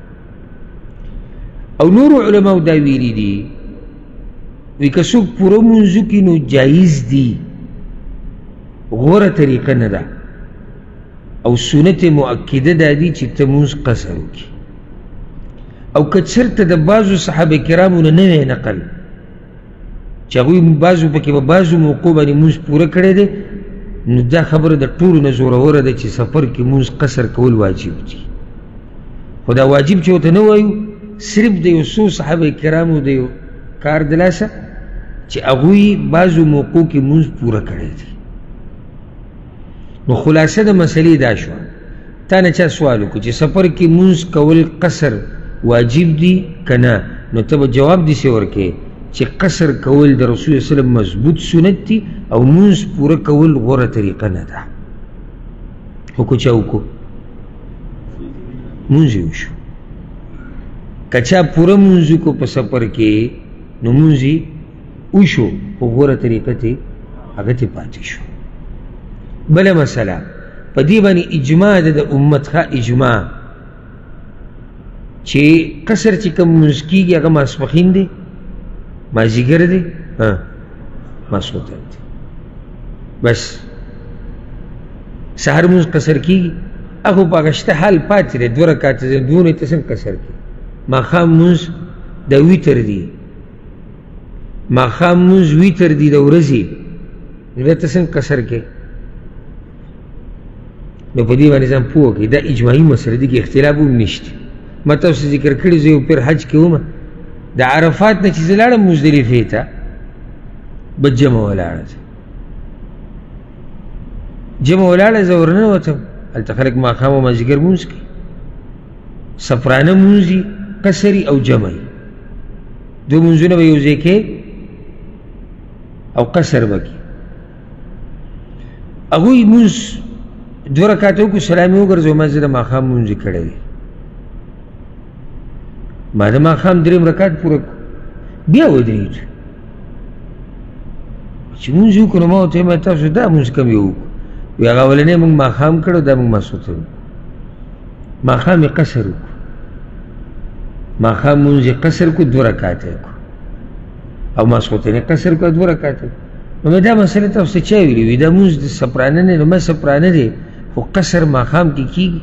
او نورو علماو دا ویلي دي وی که څوک پوره مونځو کې نو جایز دي غوره طریقه نه ده او سنت مؤکده دا دي چې ته مونځ قصر وکړي او که چېرته د بعضو صحابه کرامو نه نوی نقل چې هغوی بعضو پکې په بعضو موقعو باندې مونځ پوره کړی دی نو دا خبره د ټولو نه زوروره ده چې سفر کې مونځ قصر کول واجب دي خو دا واجب چې ورته نه وایو صرف د یو څو صحابه کرامو د یو کار د لاسه چې هغوی بعضو موقعو کې مونځ پوره کړی دی نو خلاصه د مسلې دا شوه تا نه چا سوال وکړو چې سفر کې مونځ کول قصر واجب دي که نه نو ته به جواب داسې ورکې چې قصر کول د رسول وسلم مضبوط سنت دي او مونځ پوره کول غوره طریقه نه ده خو که چا وکړو مونځ یې وشو که چا پوره مونځ وکړو په سفر کې نو مونځ یې وشو خو غوره طریقه ته هغه ته پاتې شو بله مسله په دې باندې اجماع ده د امت ښه اجماع چې قصر چې کوم مونځ کېږي هغه ماسپښین دی مازدیګر دی ماسخوتن دی بس سحر مونځ قصر کېږي هغه په هغه شته حال پاتې دی دوه رکعته دی دوه ته څنګه قصر کېږي ماښام مونځ د ویتر دی ماښام مونځ ویتر دی د ورځې نو ته څنګه قصر کېږي نو په دې باندې ځان پوه کړئ دا اجماعي مسله دي کې اختلاف هم نشته ما تاسو ذکر کړي زه یو پیر حج کې ومه د عرفات نه چې زه لاړم مزدلفې ته به جمع ولاړه ده جمع ولاړه زه ورننوتم هلته خلک ماښام او مازدیګر مونځ کوي سفرانه مونځ یي قصري او جمعي دوه مونځونه به یو ځای کې او قصر به کوي هغوی مونځ دوه رکعته وکړو سلام یې وګرځو ما زه د ماښام مونځ یې کړی دی ما د ماښام درېیم رکعت پوره کړو بیا ودرېږو چې مونځ یې وکړو نو ما ورته ویل تاسو دا مونځ کوم یې وکړو وی هغه اولنی مونږ ماښام کړو دا مونږ ماسخوتن ماښام یې قصر وکړو ماښام مونځ یې قصر کړو دوه رکعته یې کړو او ماسخوتن یې قصر کړو دوه رکعته نو مې دا مسله تاسو ته چا ویلي وي دا مونځ د سپرانه نه نو ما سپرانه دی خو قصر ماښام کې کېږي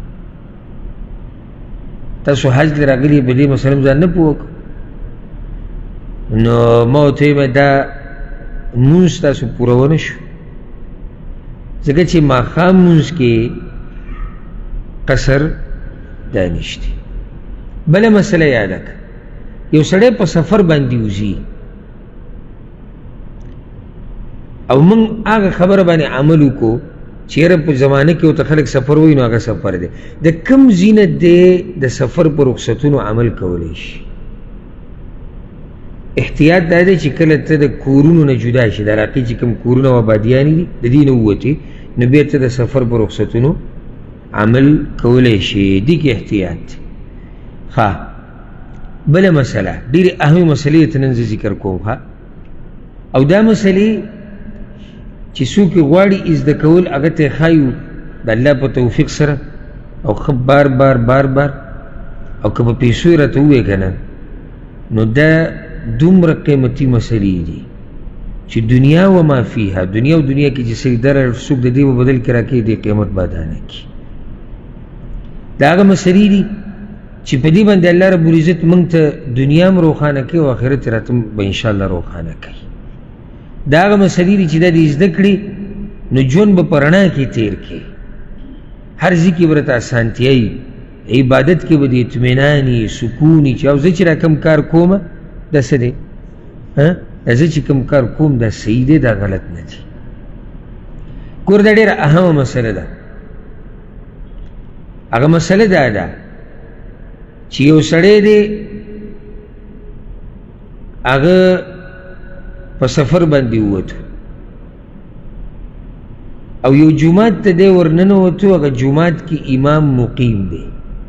تاسو حج کې راغلي په دې مسله ځان نه پوه کړو نو ما ورته ویل دا مونځ تاسو پوره ونه شو ځکه چې ماښام مونځ کې قصر دا نشته بله مسله یاده کړه یو سړی په سفر باندې وځي او موږ هغه خبره باندې عمل وکړو چې یاره په زمانه کې ورته خلک سفر وایي نو هغه سفر دی د کوم ځینه دی د سفر په رخصتونو عمل کولی شي احتیاط دا دی چې کله ته د کورونو نه جدا شي د عراقي چې کوم کورونه او آبادیانې دي د دې نه ووتې نو بیا ته د سفر په رخصتونو عمل کولی شي دې کې احتیاط دی بله مسله ډېرې اهمې مسلې ته نن زه ذکر کوم او دا مسلې چې څوک یې غواړي زده کول هغه ته یې ښایو د الله په توفیق سره او ښه بار بار بار بار او که په پیسو یې راته ووایې که نه نو دا دومره قیمتي مسلې دي چې دنیا و ما فیها دنیا او دنیا کې چې سړي دره څوک د دې په بدل کې راکوي دې قیمت به ادا نه کړي دا هغه مسلې دي چې په دې باندې الله رب العزت موږ ته دنیا هم روښانه کوي او آخرت یې راته به انشاءالله روښانه کوي دا هغه مسلې دي چې دا دې زده کړي نو ژوند به په رڼا کې تېر کړي هر ځای کې به راته اسانتیا وي عبادت کې به د اطمینان وي سکون وي چې او زه چې را کوم کار کوم دا څه دی زه چې کوم کار کوم دا صحیح دی دا غلط نه دی ګور دا ډېره اهمه مسله ده هغه مسله دا ده چې یو سړی دی هغه په سفر باندې ووتو او یو جومات ته دی ورننوتو هغه جومات کې امام مقیم دی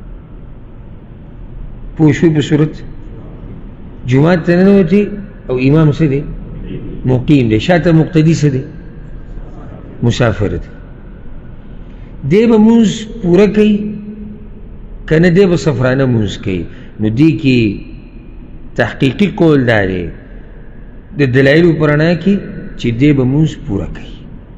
پوه شوې په صورت جومات ته ننوتې او امام څه دی مقیم دی شاته مقتدي څه دی مسافر دی دی به مونځ پوره کوي که نه دی به سفرانه مونځ کوي نو دې کې تحقیقي قول دا دی د دلایلو په رڼا کې چې دی به مونځ پوره کوي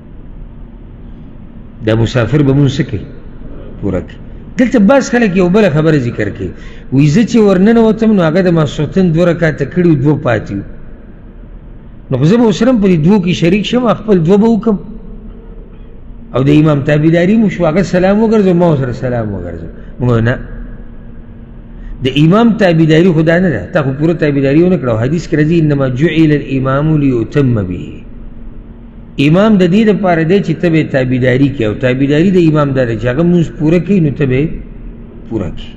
دا مسافر به مونځ څه کوي پوره کوي دلته بعض خلک یو بله خبره ذکر کوي وایي زه چې ورننوتم نو هغه د ماسخوتن 2 رکعته کړي و 2 پاتې وو نو خو زه به ورسره په دې 2 کې شریک شم خپل 2 به وکړم او د امام تابعداري مو شو هغه سلام وګرځو ما ورسره سلام وګرځو موږ نه د امام تابعداري خو دا نه ده تا خو پوره تابعداري ونه کړه حدیث کې راځي انما جعل الامام لیتم به امام د دې دپاره دی چې ته به یې تابعداري کوې او تابعداري د امام دا ده چې هغه مونځ پوره کوي نو ته به یې پوره کوي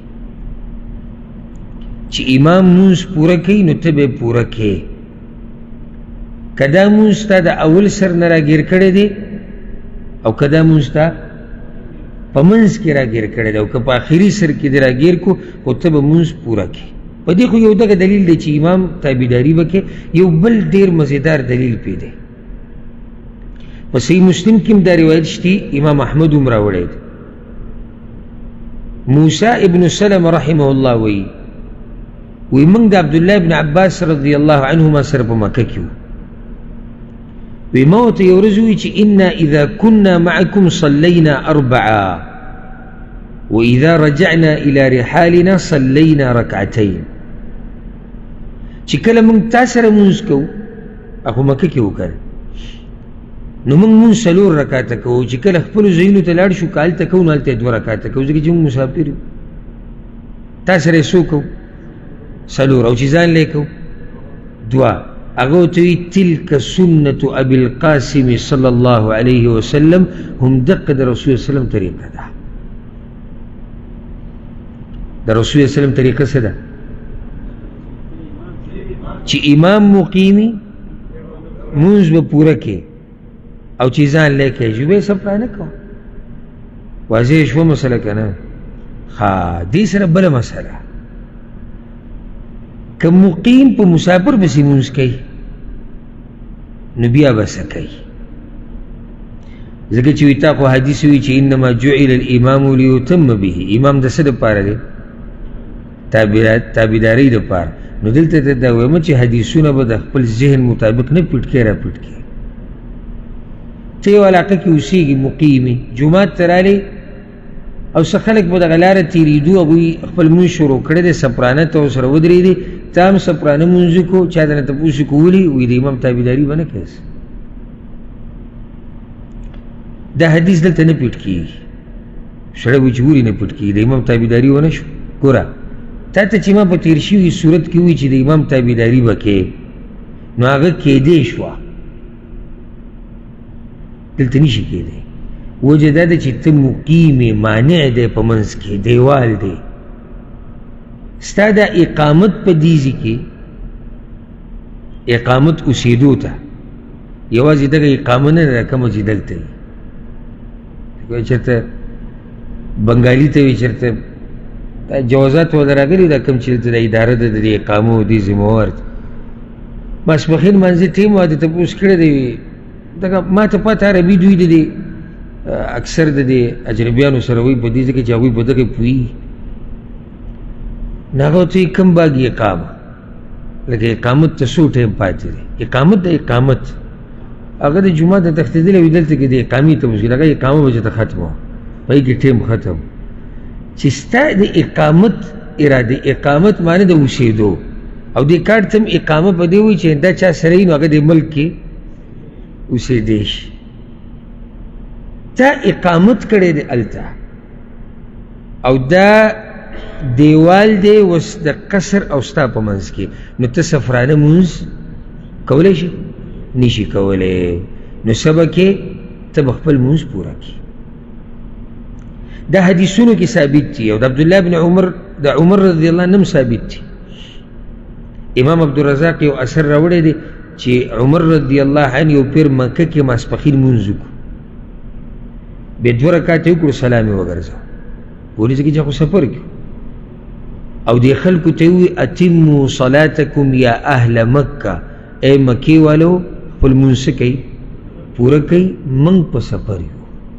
چې امام مونځ پوره کوي نو ته به یې پوره کوې که دا مونځ تا د اول سر نه راګیر کړی دی او که دا مونځ تا په منځ کې راګیر کړی دی او که په آخري سر کې دې راګیر کو خو ته به مونځ پوره کوې په دې خو یو دغه دلیل دی چې امام تابعداري به کوې یو بل ډېر مزیدار دلیل پې دی په صحیح مسلم کې هم دا روایت شتي امام احمد هم راوړی دی موسی ابن سلم رحمه الله وایي موږ د عبدالله ابن عباس رضی الله عنهما سره په مکه کې وی ما ورته یو ورځ ووایي چې انا اذا كنا معكم صلينا 4 واذا رجعنا الى رحالنا صلينا 2 چې کله موږ تا سره مونځ کوو هغه مکه کې وکړه نو موږ مونځ 4 رکعاته کوو چې کله خپلو ځایونو ته لاړ شو که هلته کوو نو هلته 2 رکعاته کوو ځکه چې موږ مسافر یو تا سره یې څو کوو 4 او چې ځان لی کوو 2 هغه ورته وایي تلک سنة ابي القاسم صلی الله علیه وسلم هم دقه د رسول وسلم طریقه ده د رسول وسلم طریقه څه ده چې امام مقیمي مونځ به پوره کې او چې ځان لی کوي ژبه یې سفره نه کوه واضح شوه مسله که نه دې سره بله مسله که مقیم په مسافر پسې مونځ کوي نو بیا به څه کوي ځکه چې وي تا خو حدیث وي چې انما جعل الامام لیتم به امام د څه دپاره دی تابعدارۍ دپاره نو دلته ته دا وایم چې حدیثونه به د خپل ذهن مطابق نه پټ کې را پټ کې ته یو علاقه کې اوسېږي مقیمي جومات ته رالی او څه خلک به دغه لاره تېرېدو هغوی خپل مونځ شروع کړی دی سپرانه ته ورسره ودرېدې تا هم سپرانه مونځ وکړو چا درنه تپوس وکړو ولې وایي د امام تابعداري به نه کوې دا حدیث دلته نه پټ کېږي سړی وایي چې ولې نه پټ کېږي د امام تابعداري ونه شو ګوره تا ته چې ما په تېر شوي صورت کې وایي چې د امام تابعداري به کوې نو هغه کېدی شوه دلته نشي کېدی وجه دا ده چې ته مقیم مانع دی په منځ کې دیوال دی ستا دا اقامت په دې ځای کې اقامت اوسېدو ته یوازې دغه اقامه نه ده کومه چې دلته وي چېرته بنګالي ته وي چېرته دا جوازات ولا راغلي دا کوم چې د اداره د اقامو دي ذمہوار ماسپښین منځ ټیم واده تپوس کړی دی دغه ما ته پته عربي دوی د اکثر د اجنبیانو سره وایي په دې ځکه چې هغوی په دغې پوهېږي نو هغه ورته وایي کوم باغ اقامه لکه اقامت ته څو ټایم پاتې دی اقامت د اقامت هغه د جومات نه تښتېدلی وي دلته کې د اقامې تپوس کړي هغه اقامه به چې ته ختمه وه په هغې کې ټایم ختم چې ستا د اقامت اراده اقامت معنی د اوسېدو او دې کارت ته هم اقامه په دې وایي چې دا چا سره وي نو هغه د ملک کې اوسېدی شي تا اقامت کړی دی هلته او دا دیوال دی اوس د قصر او ستا په منځ کې نو ته سفرانه مونځ کولی شي نشي کولی نو سبا کې ته به خپل مونځ پوره کړي دا حدیثونو کې ثابت دي او د عبدالله بن عمر د عمر رضی الله عنه هم ثابت دي امام عبدالرزاق یو اثر راوړی دی چې عمر رضی الله عنه یو پیر مکه کې ماسپښین مونځ وکړو بیا 2 رکعات یې وکړو سلام یې وګرځاو ولې ځکه چې خو سفر کې او دې خلکو ته یې ووایي اتموا صلاتکم یا اهل مکه ای مکې والو خپل مونځ څه کوئ پوره کوئ موږ په سفر یو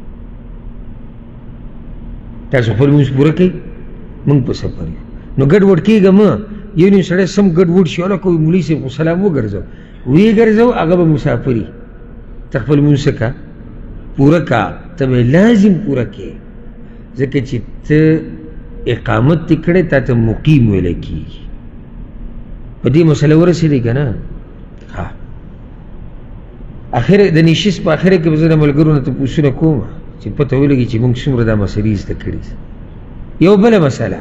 تاسو خپل مونځ پوره کوئ موږ په سفر یو نو ګډوډ کېږه مه یو نیم سړی سم ګډوډ شي هلکه وایي مولوي صاحب خو سلام وګرځو ویې ګرځو هغه به مسافر وي ته خپل مونځ څه کا پوره کا ته به لازم پوره کې ځکه چې ته اقامت دې کړی تا ته مقیم ویلی کېږي په دې مسله ورسېدی که نه ها اخر د نشست په اخره کې به زه د ملګرو نه تپوسونه کوم چې پته ولګي چې موږ څومره دا مسلې زده کړي یو بله مسله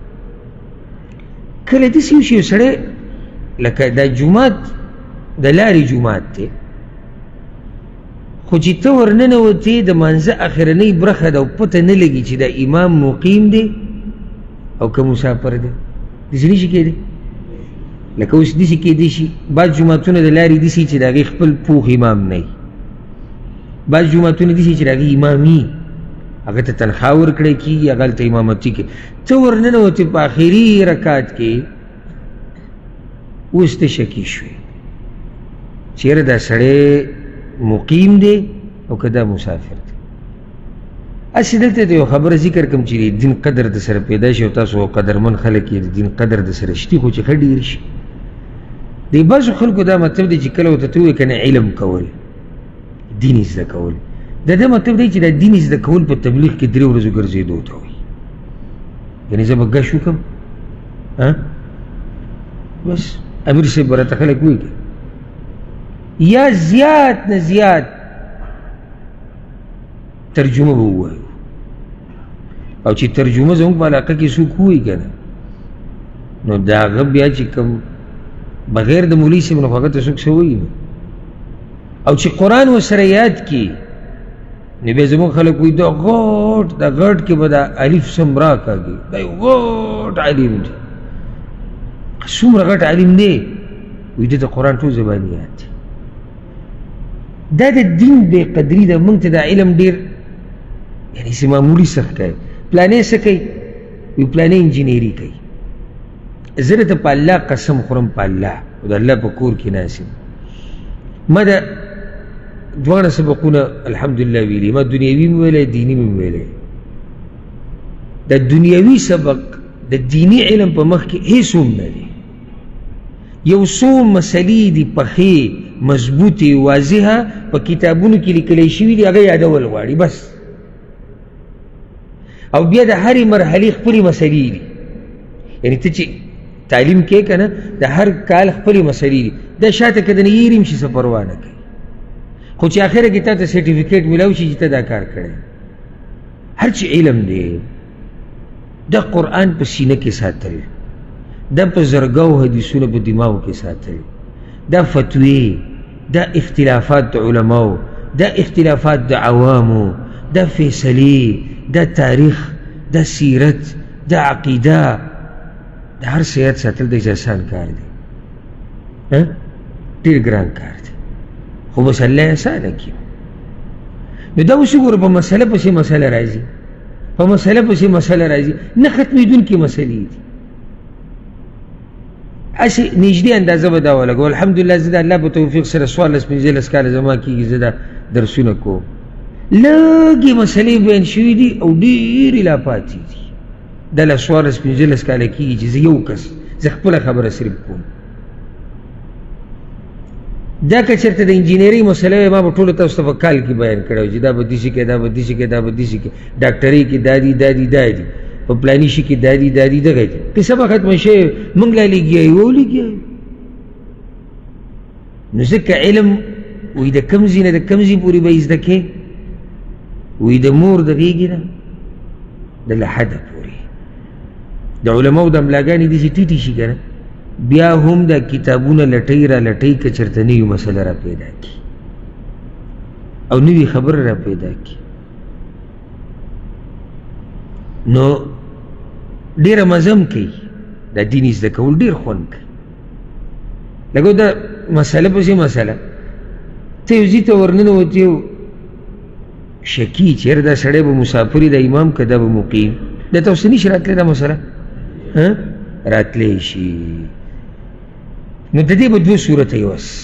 کله داسې یو شي سړی لکه دا جومات د لارې جومات دی خو چې ته ورننوتې د مانځه اخرنۍ برخه ده او پته نه لګي چې دا امام مقیم دی او که مسافر دی داسې نه شي کېدی لکه اوس داسې کېدی شي بعض جوماتونه د لارې داسې چې د هغې خپل پوخ امام نه وي بعض جوماتونه داسې چې د هغې امام وي هغه ته تنخوا ورکړی کېږي هغه هلته امامتي کوي ته ورننوتې په آخري رکعت کې اوس ته شکي شوې چېرې دا سړی مقیم دی او که دا مسافر دی هسې دلته ته یو خبره ذکر کوم چې د دین قدر د سره پیدا شي او تاسو قدرمن خلک یې د دین قدر د سره شتي خو چې ښه ډېر شي د بعضو خلکو دا مطلب دی چې کله ورته ته ووایې که نه علم کول دین زده کول د ده مطلب دی چې دا دین زده کول په تبلیغ کې 3 ورځو ګرځېدو ته وایي یعنې زه به ګش وکړم بس امیر صاحب به راته خلک وایي یا زیات نه زیات ترجمه به ووایو او چې ترجمه زموږ په علاقه کې څوک ووایي که نه نو د هغه بیا چې کوم بغیر د مولوي صاحب نه خو هغه ته څوک څه وایي نو او چې قرآن ورسره یاد کړي نو بیا زموږ خلک وایي دا غټ دا غټ کې به دا الف سم را کاږي دا یو غټ عالم دی څومره غټ عالم دی وایي دې ته قرآن ټول زباني یاد دی دا د دین بې قدري ده موږ ته دا علم ډېر یعنې چې معمولي سخت کوي پلانې څه کوي وایي پلانې انجینري کوي زه درته په الله قسم خورم په الله او د الله په کور کې ناست یم ما دا دواړه سبقونه الحمدلله ویلي ما دنیوي مې ویلی دیني مې ویلی د دنیوي سبق د دیني علم په مخ کې هېڅ هم نه دی یو څو مسلې دي پخې مضبوطې واضحه په کتابونو کې لیکلی شوي دي هغه یادول غواړي بس او بیا د هرې مرحلې خپلې مسلې دي یعنې ته چې تعلیم کې که نه د هر کال خپلې مسلې دي دا شاته که د نه یېرې هم شي څه پروا نه کوي خو چې اخره کې تا ته سرټیفیکیټ میلاو شي چې ته دا کار کړی هر چې علم دی دا قرآن په سینه کې ساتل دا په زرګاو حدیثونه په دماغو کې ساتل دا فتوی دا اختلافات د علماو دا اختلافات د عوامو دا فیصلې دا تاریخ دا سیرت دا عقیده دا هر څه یاد ساتل د آسان کار دی ډېر ګران کار دی خو بس الله یې اسانه کړي نو دا اوس وګوره په مسله پسې مسله راځي په مسله پسې مسله راځي نه ختمېدونکې مسلې دي هسې نږدې اندازه به دا ولګو الحمدلله زه د الله په توفیق سره 14-15 کاله زما کېږي زه دا درسونه کوم لږې مسلې بیان شوي دي او ډېرې لا پاتې دي دا له 14-15 کاله کېږي چې زه یو کس زه خپله خبره صرف کوم دا که چېرته د انجینرۍ مسله وی ما به ټولو تاسو ته په کال کې بیان کړی چې دا به داسې کې دا به داسې کې دا به داسې کې ډاکټرۍ کې دا دي دا دي دا دي په پلاني شي کې دا دي دا دي دغه دي قصه به ختمه شوې موږ لا لګیا یو لګیا نو ځکه علم وایي د کوم ځای نه د کوم ځای پورې به یې زده کې وایي د مور د غېږې نه د لحده پورې د علماو د املاګانې داسې ټیټې شي که نه بیا هم دا کتابونه لټۍ را لټۍ که چېرته نوي مسله را پیدا کړي او نوي خبره را پیدا کړي نو ډېره مزه هم کوي دا دین زده کول ډېر خوند کوي لکه دا مسله پسې مسله ته یو ځای ته ورننوتې یو شکي چېرې دا سړی به مسافر د امام که دا به مقیم دا ته اوس نشي راتلی دا مسله راتلی شي نو د دې به دوه صورته یې وس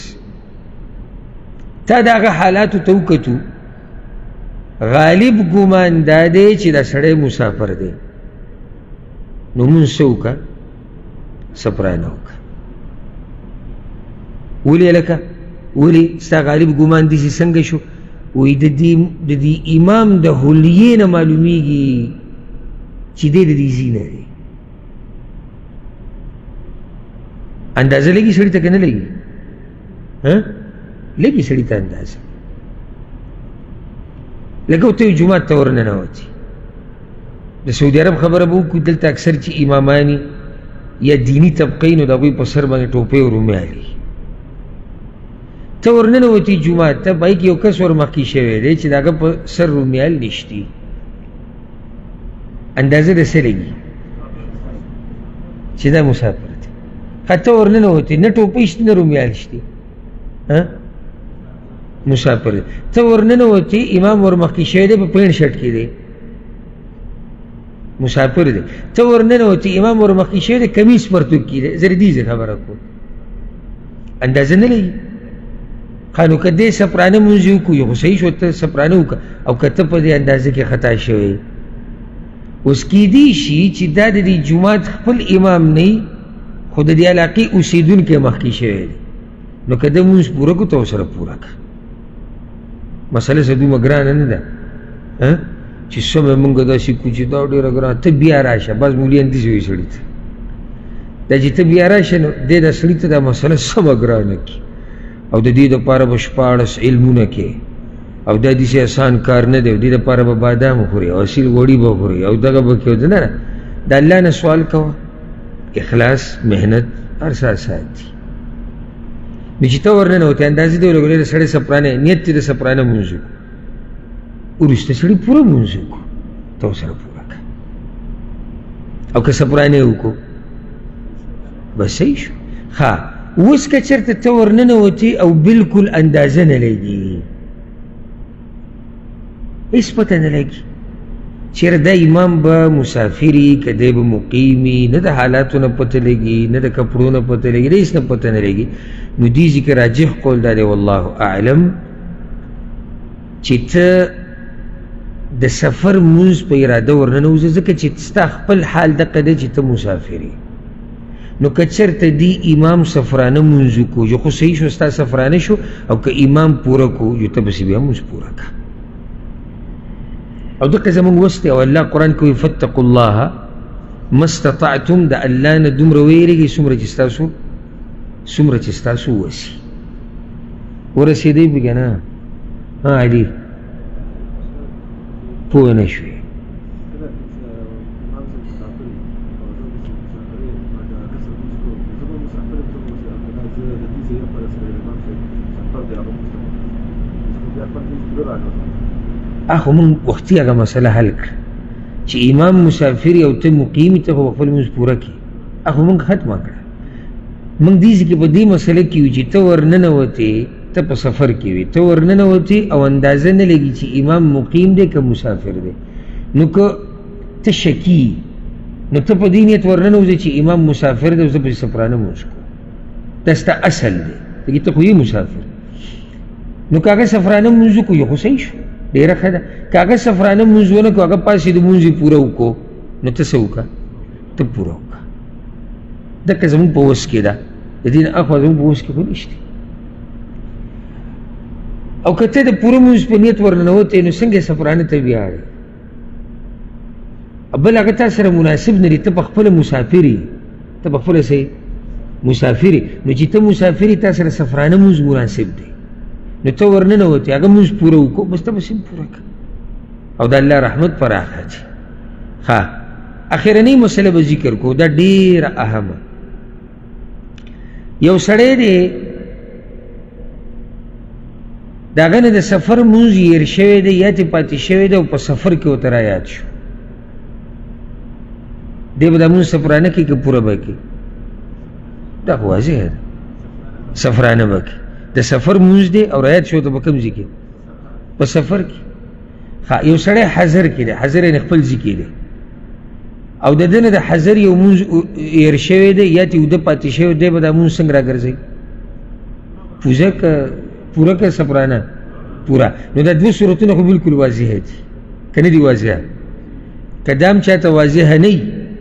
تا د هغه حالاتو ته وکتو غالب ګمان دا دی چې دا سړی مسافر دی نو مونځ څه وکړه صبرانه وکړه ولې لکه ولې ستا غالب ګمان داسې څنګه شو وایي د دې امام د حلیې نه معلومیږي چې دی د دې ځای نه دی اندازه لګي سړي ته که نه لګي لګي سړي ته اندازه لکه ته یو جومات ته ورننوتې د سعودي عرب خبره به وکړو دلته اکثر چې اماماني یا دیني طبقې نو د هغوی په سر باندې ټوپۍ او رومیالي ته ورننوتې جومات ته په هغې کې یو کس ورمخکې شوی دی چې د هغه په سر رومیال نشتي اندازه د څه لګي چې دا مسافر دی ته ورننوتې نه ټوپۍ شته نه رومیال شته مسافر دی ته ورننوتې امام ورمخکې شوی دی په پینټ شرټ کې دی مسافر دی ته ورننوتې امام ورمخکې شوی دی کمیس پرتوګ کې دی زه د دې خبره کوم اندازه نه لګي نو که دې سپرانه مونځ وکړو یو خو صحیح شو ته سپرانه وکړه او که ته په دې اندازه کې خطا شوی اوس کیدی شي چې دا د دې جومات خپل امام نه وي خو د دې علاقې اوسېدونکی مخکې شوی دی نو که ده مونځ پوره کړو ته ورسره پوره کړه مسله څه دومره ګرانه نه ده چې سمه مونږ داسې کړو چې دا ډېره ګرانه ته بیا راشه بعض مولیان داسې وایي سړي ته دا چې ته بیا راشه نو دی دا سړي ته دا مسله سمه ګرانه کړي او د دې دپاره به 14 علمونه کې او دا داسې اسان کار نه دی او دې دپاره به بادام خوري او اصیل غوړي به خوري او دغه به کوي نه د الله نه سوال کوه اخلاص محنت هر څه اسان دي نو چې ته ورننوتې اندازې دې ولګولې د سړی سپرانه نیت دې د سپرانه مونځ وکړو وروسته سړي پوره مونځ وکړو ته ورسره پوره کړه او که سپرانه یې وکړو بس صحیح شو ښه اوس که چېرته ته ورننوتې او بلکل اندازه نه لګي هېڅ پته نه لګي چېرې دا امام به مسافري که دی به مقیمي نه د حالاتو نه پته لګي نه د کپړو نه پته لګي د هېڅ نه پته نه لګي نو دې ذکر راجح قول دا دی والله اعلم چې ته د سفر مونځ په اراده ورننوځې ځکه چې ستا خپل حال دقه دی چې ته مسافري نو که چېرته دی امام سفرانه مونځ وکړو جو خو صحیح شو ستا سفرانه شو او که امام پوره کړو جو ته پسې بیا مونځ پوره کړه او دقه زمونږ وس دی او الله قرآن کوي فاتقوا الله ما استطعتم د الله نه دومره ویرېږئ څومره چې ستاسو وسي ورسېدی به که نه علي پوه نه شوې خو مونږ وختي هغه مسله حل کړه چې امام مسافر او ته مقیم ته خو خپل مونځ پوره کړي خو مونږ ختمه کړه مونږ دې کې په دې مسله کې یو چې ته ورننوتې ته په سفر کې وي ته ورننوتې او اندازه نه لګي چې امام مقیم دی که مسافر دی نو که ته شکی نو ته په دې نیت ورننوځې چې امام مسافر دی او زه پسې سفرانه مونځ کوم دا ستا اصل دی دګې ته خو یې مسافر نو که هغه سفرانه مونځ وکړو یو خو صحیح شو ډېره ښه ده که هغه سفرانه مونځ ونه کړو هغه پاسې د مونځ یې پوره وکړو نو ته څه وکړه ته پوره وکړه دکه زمونږ په وس کې ده د دې نه اخوا زمونږ په وس کې خو نشته او که ته د پوره مونځ په نیت ورننوتې نو څنګه سفرانه ته ویاړې بل هغه تا سره مناسب نه دي ته په خپله مسافر یې ته په خپله څه مسافر یې نو چې ته مسافر یې تا سره سفرانه مونځ مناسب دی نو ته ورننوتې هغه مونځ پوره وکړو بس ته بس هم پوره کړه او د الله رحمت پراخه اچي ښه اخرنۍ مسله به ذکر کو دا ډېره اهمه یو سړی دی د هغه نه د سفر مونځ هېر شوی دی یا ترې پاتې شوی دی او په سفر کې ورته رایاد شو دی به دا مونځ سفرانه کوي که پوره به کوي دا خو واضحه ده سفرانه به کوي د سفر مونځ دی او رایاد شو ته په کوم ځای کې په سفر کې یو سړی حضر کې دی حضر یعنې خپل ځای کې دی او د ده نه د حضر یو مونځ هېر شوی دی یا ترې اوده پاتې شوی دی به دا مونځ څنګه راګرځوي پوزه که پوره که سفرانه پوره نو دا دوه صورتونه خو بلکل واضحه دي که نه دي واضحه که دا هم چاته واضحه نه وي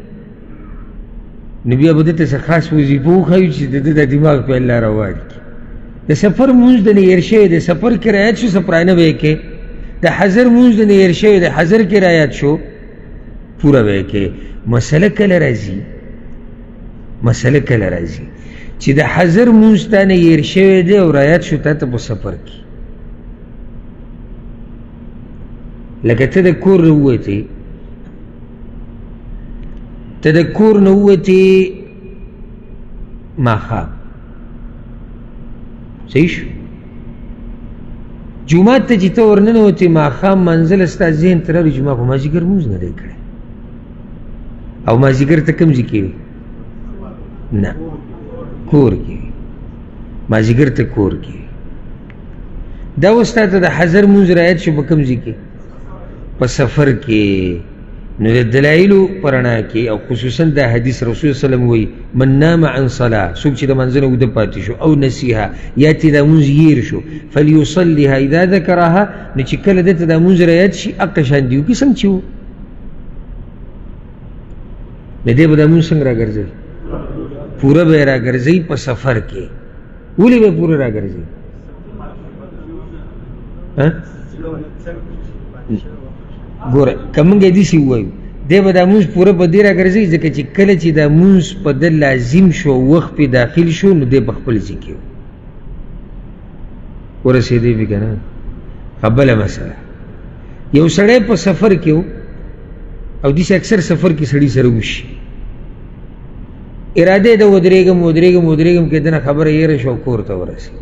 نو بیا به ده ته څه خاص وظیفه وښایو چې د ده د دماغ په الله روان کړي د سفر مونځ د نه هېر شوی دی سفر کې رایاد شو سفرانه به یې کې د حضر مونځ د نه هېر شوی دی حضر کې رایاد شو پوره به یې کې مسله کله راځي چې د حضر مونځ تا نه هېر شوی دی او رایاد شو تا ته په سفر کې لکه ته د کور نه ووتې ماښام صحیح شو جومات ته چې ته ورننوتې ماښام منزل ستا ذهن ته راغلي چې ما خو مازدیګر مونځ نه دی کړی او مازدیګر ته کوم ځای کې وي نه کور کې وي مازدیګر ته کور کې وي دا اوس تا ته د حضر مونځ رعایت شو په کوم ځای کې په سفر کې نو د دلایلو په رڼا کې او خصوصا دا حدیث رسول صلی الله علیه وسلم وایي من نام عن صلاه څوک چې د منځ نه اوده پاتې شو او نسیها یا ترې دا مونځ هېر شو فلیصلیها اذا ذکرها نو چې کله دته دا مونځ رعایت شي هغه شان دي وکړي څنګه چې و نو دی به دا مونځ څنګه راګرځوي پوره به یې راګرځوي په سفر کې ولې به پوره راګرځوي ګوره که موږ یې داسې ووایو دی به دا مونځ پوره په دې راګرځوي ځکه چې کله چې دا مونځ په ده لازم شو وخت پې داخل شو نو دی په خپل ځای کې ورسېدی پې که نه بله مسله یو سړی په سفر کې و او داسې اکثر سفر کې سړي سره وشي اراده د ودرېږم کې دنه خبره یېره شو کور ته ورسېد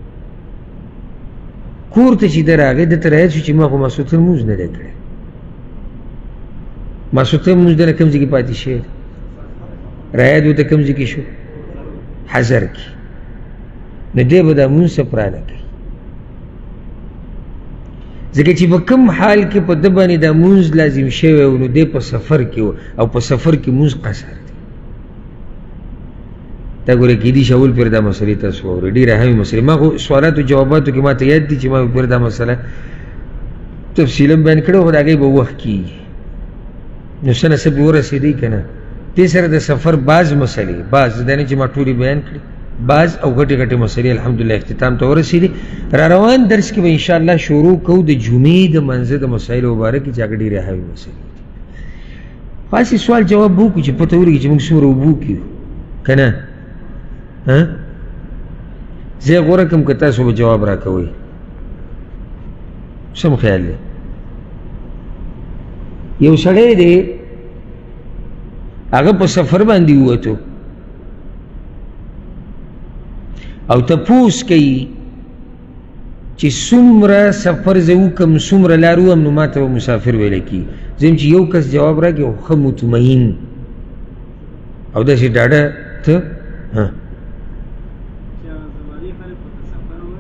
کور ته چې ده راغی ده ته رایاد شو چې ما خو ماسوتن مونځ نه دی کړی ماسوتن مونځ دنه کوم ځای کې پاتې شوی رایاد ورته کوم ځای کې شو حضر کې نو دی به دا مونځ سفرانه کوي ځکه چې په کوم حال کې په ده باندې دا مونځ لازم شوی و نو دی په سفر کې و او په سفر کې مونځ قصر دی دا ګوره کېدای شي اول پرې دا مسلې تاسو واورئ ډېرې اهمې مسلې ما خو سوالاتو جواباتو کې ما ته یاد دي چې ما پرې دا مسله تفصیلا بیان کړې خو د هغې به وخت کېږي نو څه نه څه به ورسېدی که نه دې سره د سفر بعض مسلې بعض دا نه چې ما ټولې بیان کړي بعض او غټې مسلې الحمدلله اختتام ته ورسېدې را روان درس کې به انشاءالله شروع کوو د جمعې د منځه د مسایلو مبارکې چې هغه ډېرې اهمې مسلې دي خاصې سوال جواب به وکړو چې پته ولګي چې موږ څومره اوبه وکړو که نه زه یې غوره کړم که تاسو به جواب راکوئ سم خیال دی یو سړی دی هغه په سفر باندې ووتو او تپوس کوي چې څومره سفر زه وکړم څومره لار ووهم نو ما ته به مسافر ویلی کېږي زه یم چې یو کس جواب راکړي خو ښه مطمئن او داسې ډاډه ته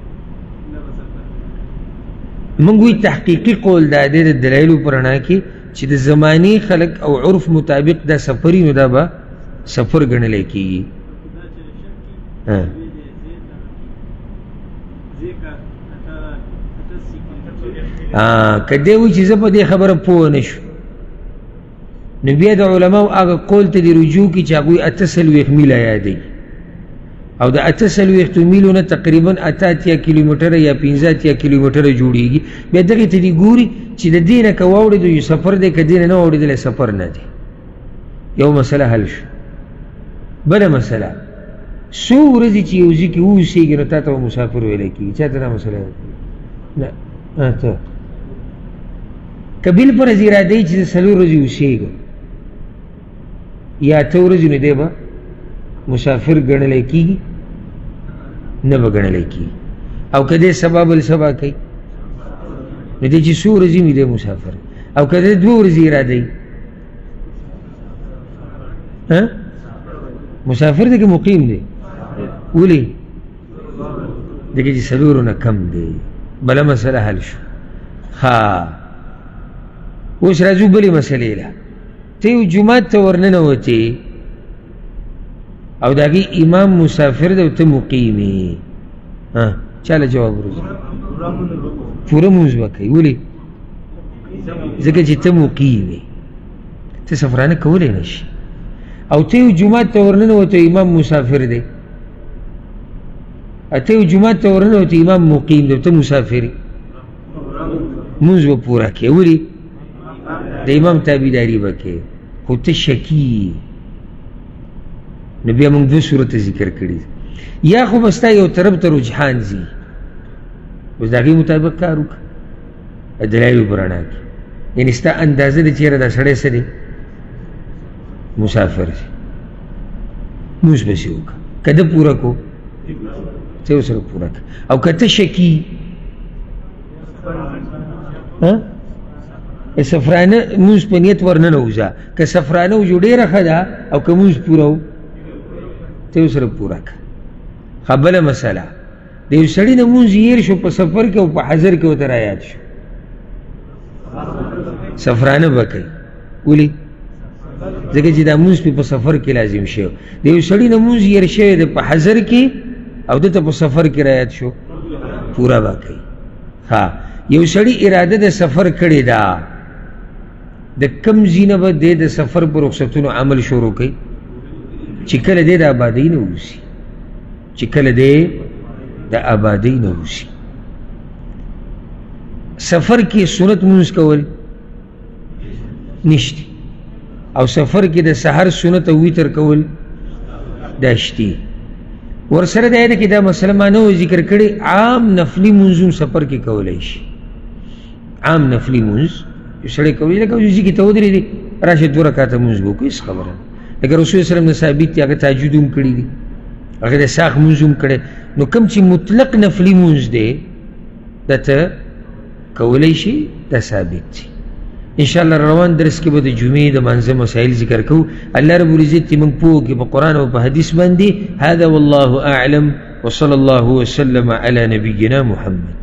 موږ وایي تحقیقي قول دا دی د دلایلو په رڼا کې چې د زمانی خلق او عرف مطابق دا سفری نو دا به سفر ګڼلی کېږي. که دی وایي چې زه په دې خبره پوه نه شو نو بیا د علماو هغه قول ته دې رجوع کړي چې هغوی 48 میله یادوي او د 48 میلو نه تقریبا 88 کیلومتره یا 15 کیلومتره جوړیږي. بیا دغې ته دې ګوري چې د دې نه که واوړېدو یو سفر دی که دې نه نه واوړېدلی سفر نه دی. یو مسله حل شو. بله مسله څو ورځې چې یو ځای کې واوسېږي نو تا ته به مسافر ویلی کېږي. چا ته دا مسله نه ته که بالفرض اراده یې چې زه 4 ورځې اوسېږم یا 8 ورځې نو دی به مسافر ګڼلی کېږي نه به ګڼلی کېږي. او که دی سبا بل سبا کوي نو دی چې 100 ورځې مې دی مسافر. او که دی 2 ورځې اراده یي مسافر دی که مقیم دی؟ ولې دغه چې 4 نه کم دی. بله مسله حل شو. اوس راځو بلې مسلې له. ته یو جومات ته ورننوتې او د هغې امام مسافر دی او ته مقیم یې. چاله جواب وروځي پوره مونځ به کوي. ولې؟ ځکه چې ته مقیم یې ته سفرانه کولی نه شي. او ته یو جومات ته ورننوته امام مسافر دی ته یو جومات ته ورننوته امام مقیم دی او ته مسافر یې مونځ به پوره کوې. ولې؟ د امام تابعداري به کوې خو ته شکي. نو بیا موږ 2 صورته ذکر کړي. یا خو به ستا یو طرف ته رجحان ځي اوس د هغې مطابق کار وکړه دلایلو په رڼا کې. یعنې ستا اندازه د چېرې دا سړی څه دی مسافر دی مونځ پسې وکړه. که ده پوره کو ته ورسره پوره کړه. او که ته شکي سفرانه مونځ په نیت ورننه وځه. که سفرانه وځو ډېره ښه ده او که مونځ پوره و ته ورسره پوره کړه. بله مسله د یو سړي نه مونځ هېر شو په سفر کې او په حضر کې ورته رایاد شو سفرانه به کوي. ولې؟ ځکه چې دا مونځ په سفر کې لازم شو. د یو سړي نه مونځ هېر شوی دی په حضر کې او دته په سفر کې رایاد شو پوره به کوي. یو سړي اراده د سفر کړې ده د کم ځای نه به دی د سفر په رخصتونو عمل شروع کوي چې کله دی د آبادۍ نه اوسي چې کله دی د آبادۍ نه اوسي. سفر کې سنت مونځ کول نشته او سفر کې د سحر سنت او ویتر کول دا شته. ورسره دا ده چې دا مسله ما نه ذکر کړې عام نفلي مونځونه سفر کې کولی شي. عام نفلي مونځ یو سړی کولی لکه یو ځای کې ته ودرېدې راشه 2 رکعته مونځ به وکړو هېڅ خبره نه. لکه رسول صلی نه ثابت دي هغه تهجد هم کړي دي هغه د ساخ مونځ هم کړی. نو کوم چې مطلق نفلي مونځ دی دا ته کولی شي دا ثابت دی. انشاءالله روان درس کې به د جمعې د مانځه مسایل ذکر کوو. الله رب العزت دې موږ پوه کړي په قرآن او په حدیث باندې. هذا والله اعلم وصلى الله وسلم على نبينا محمد.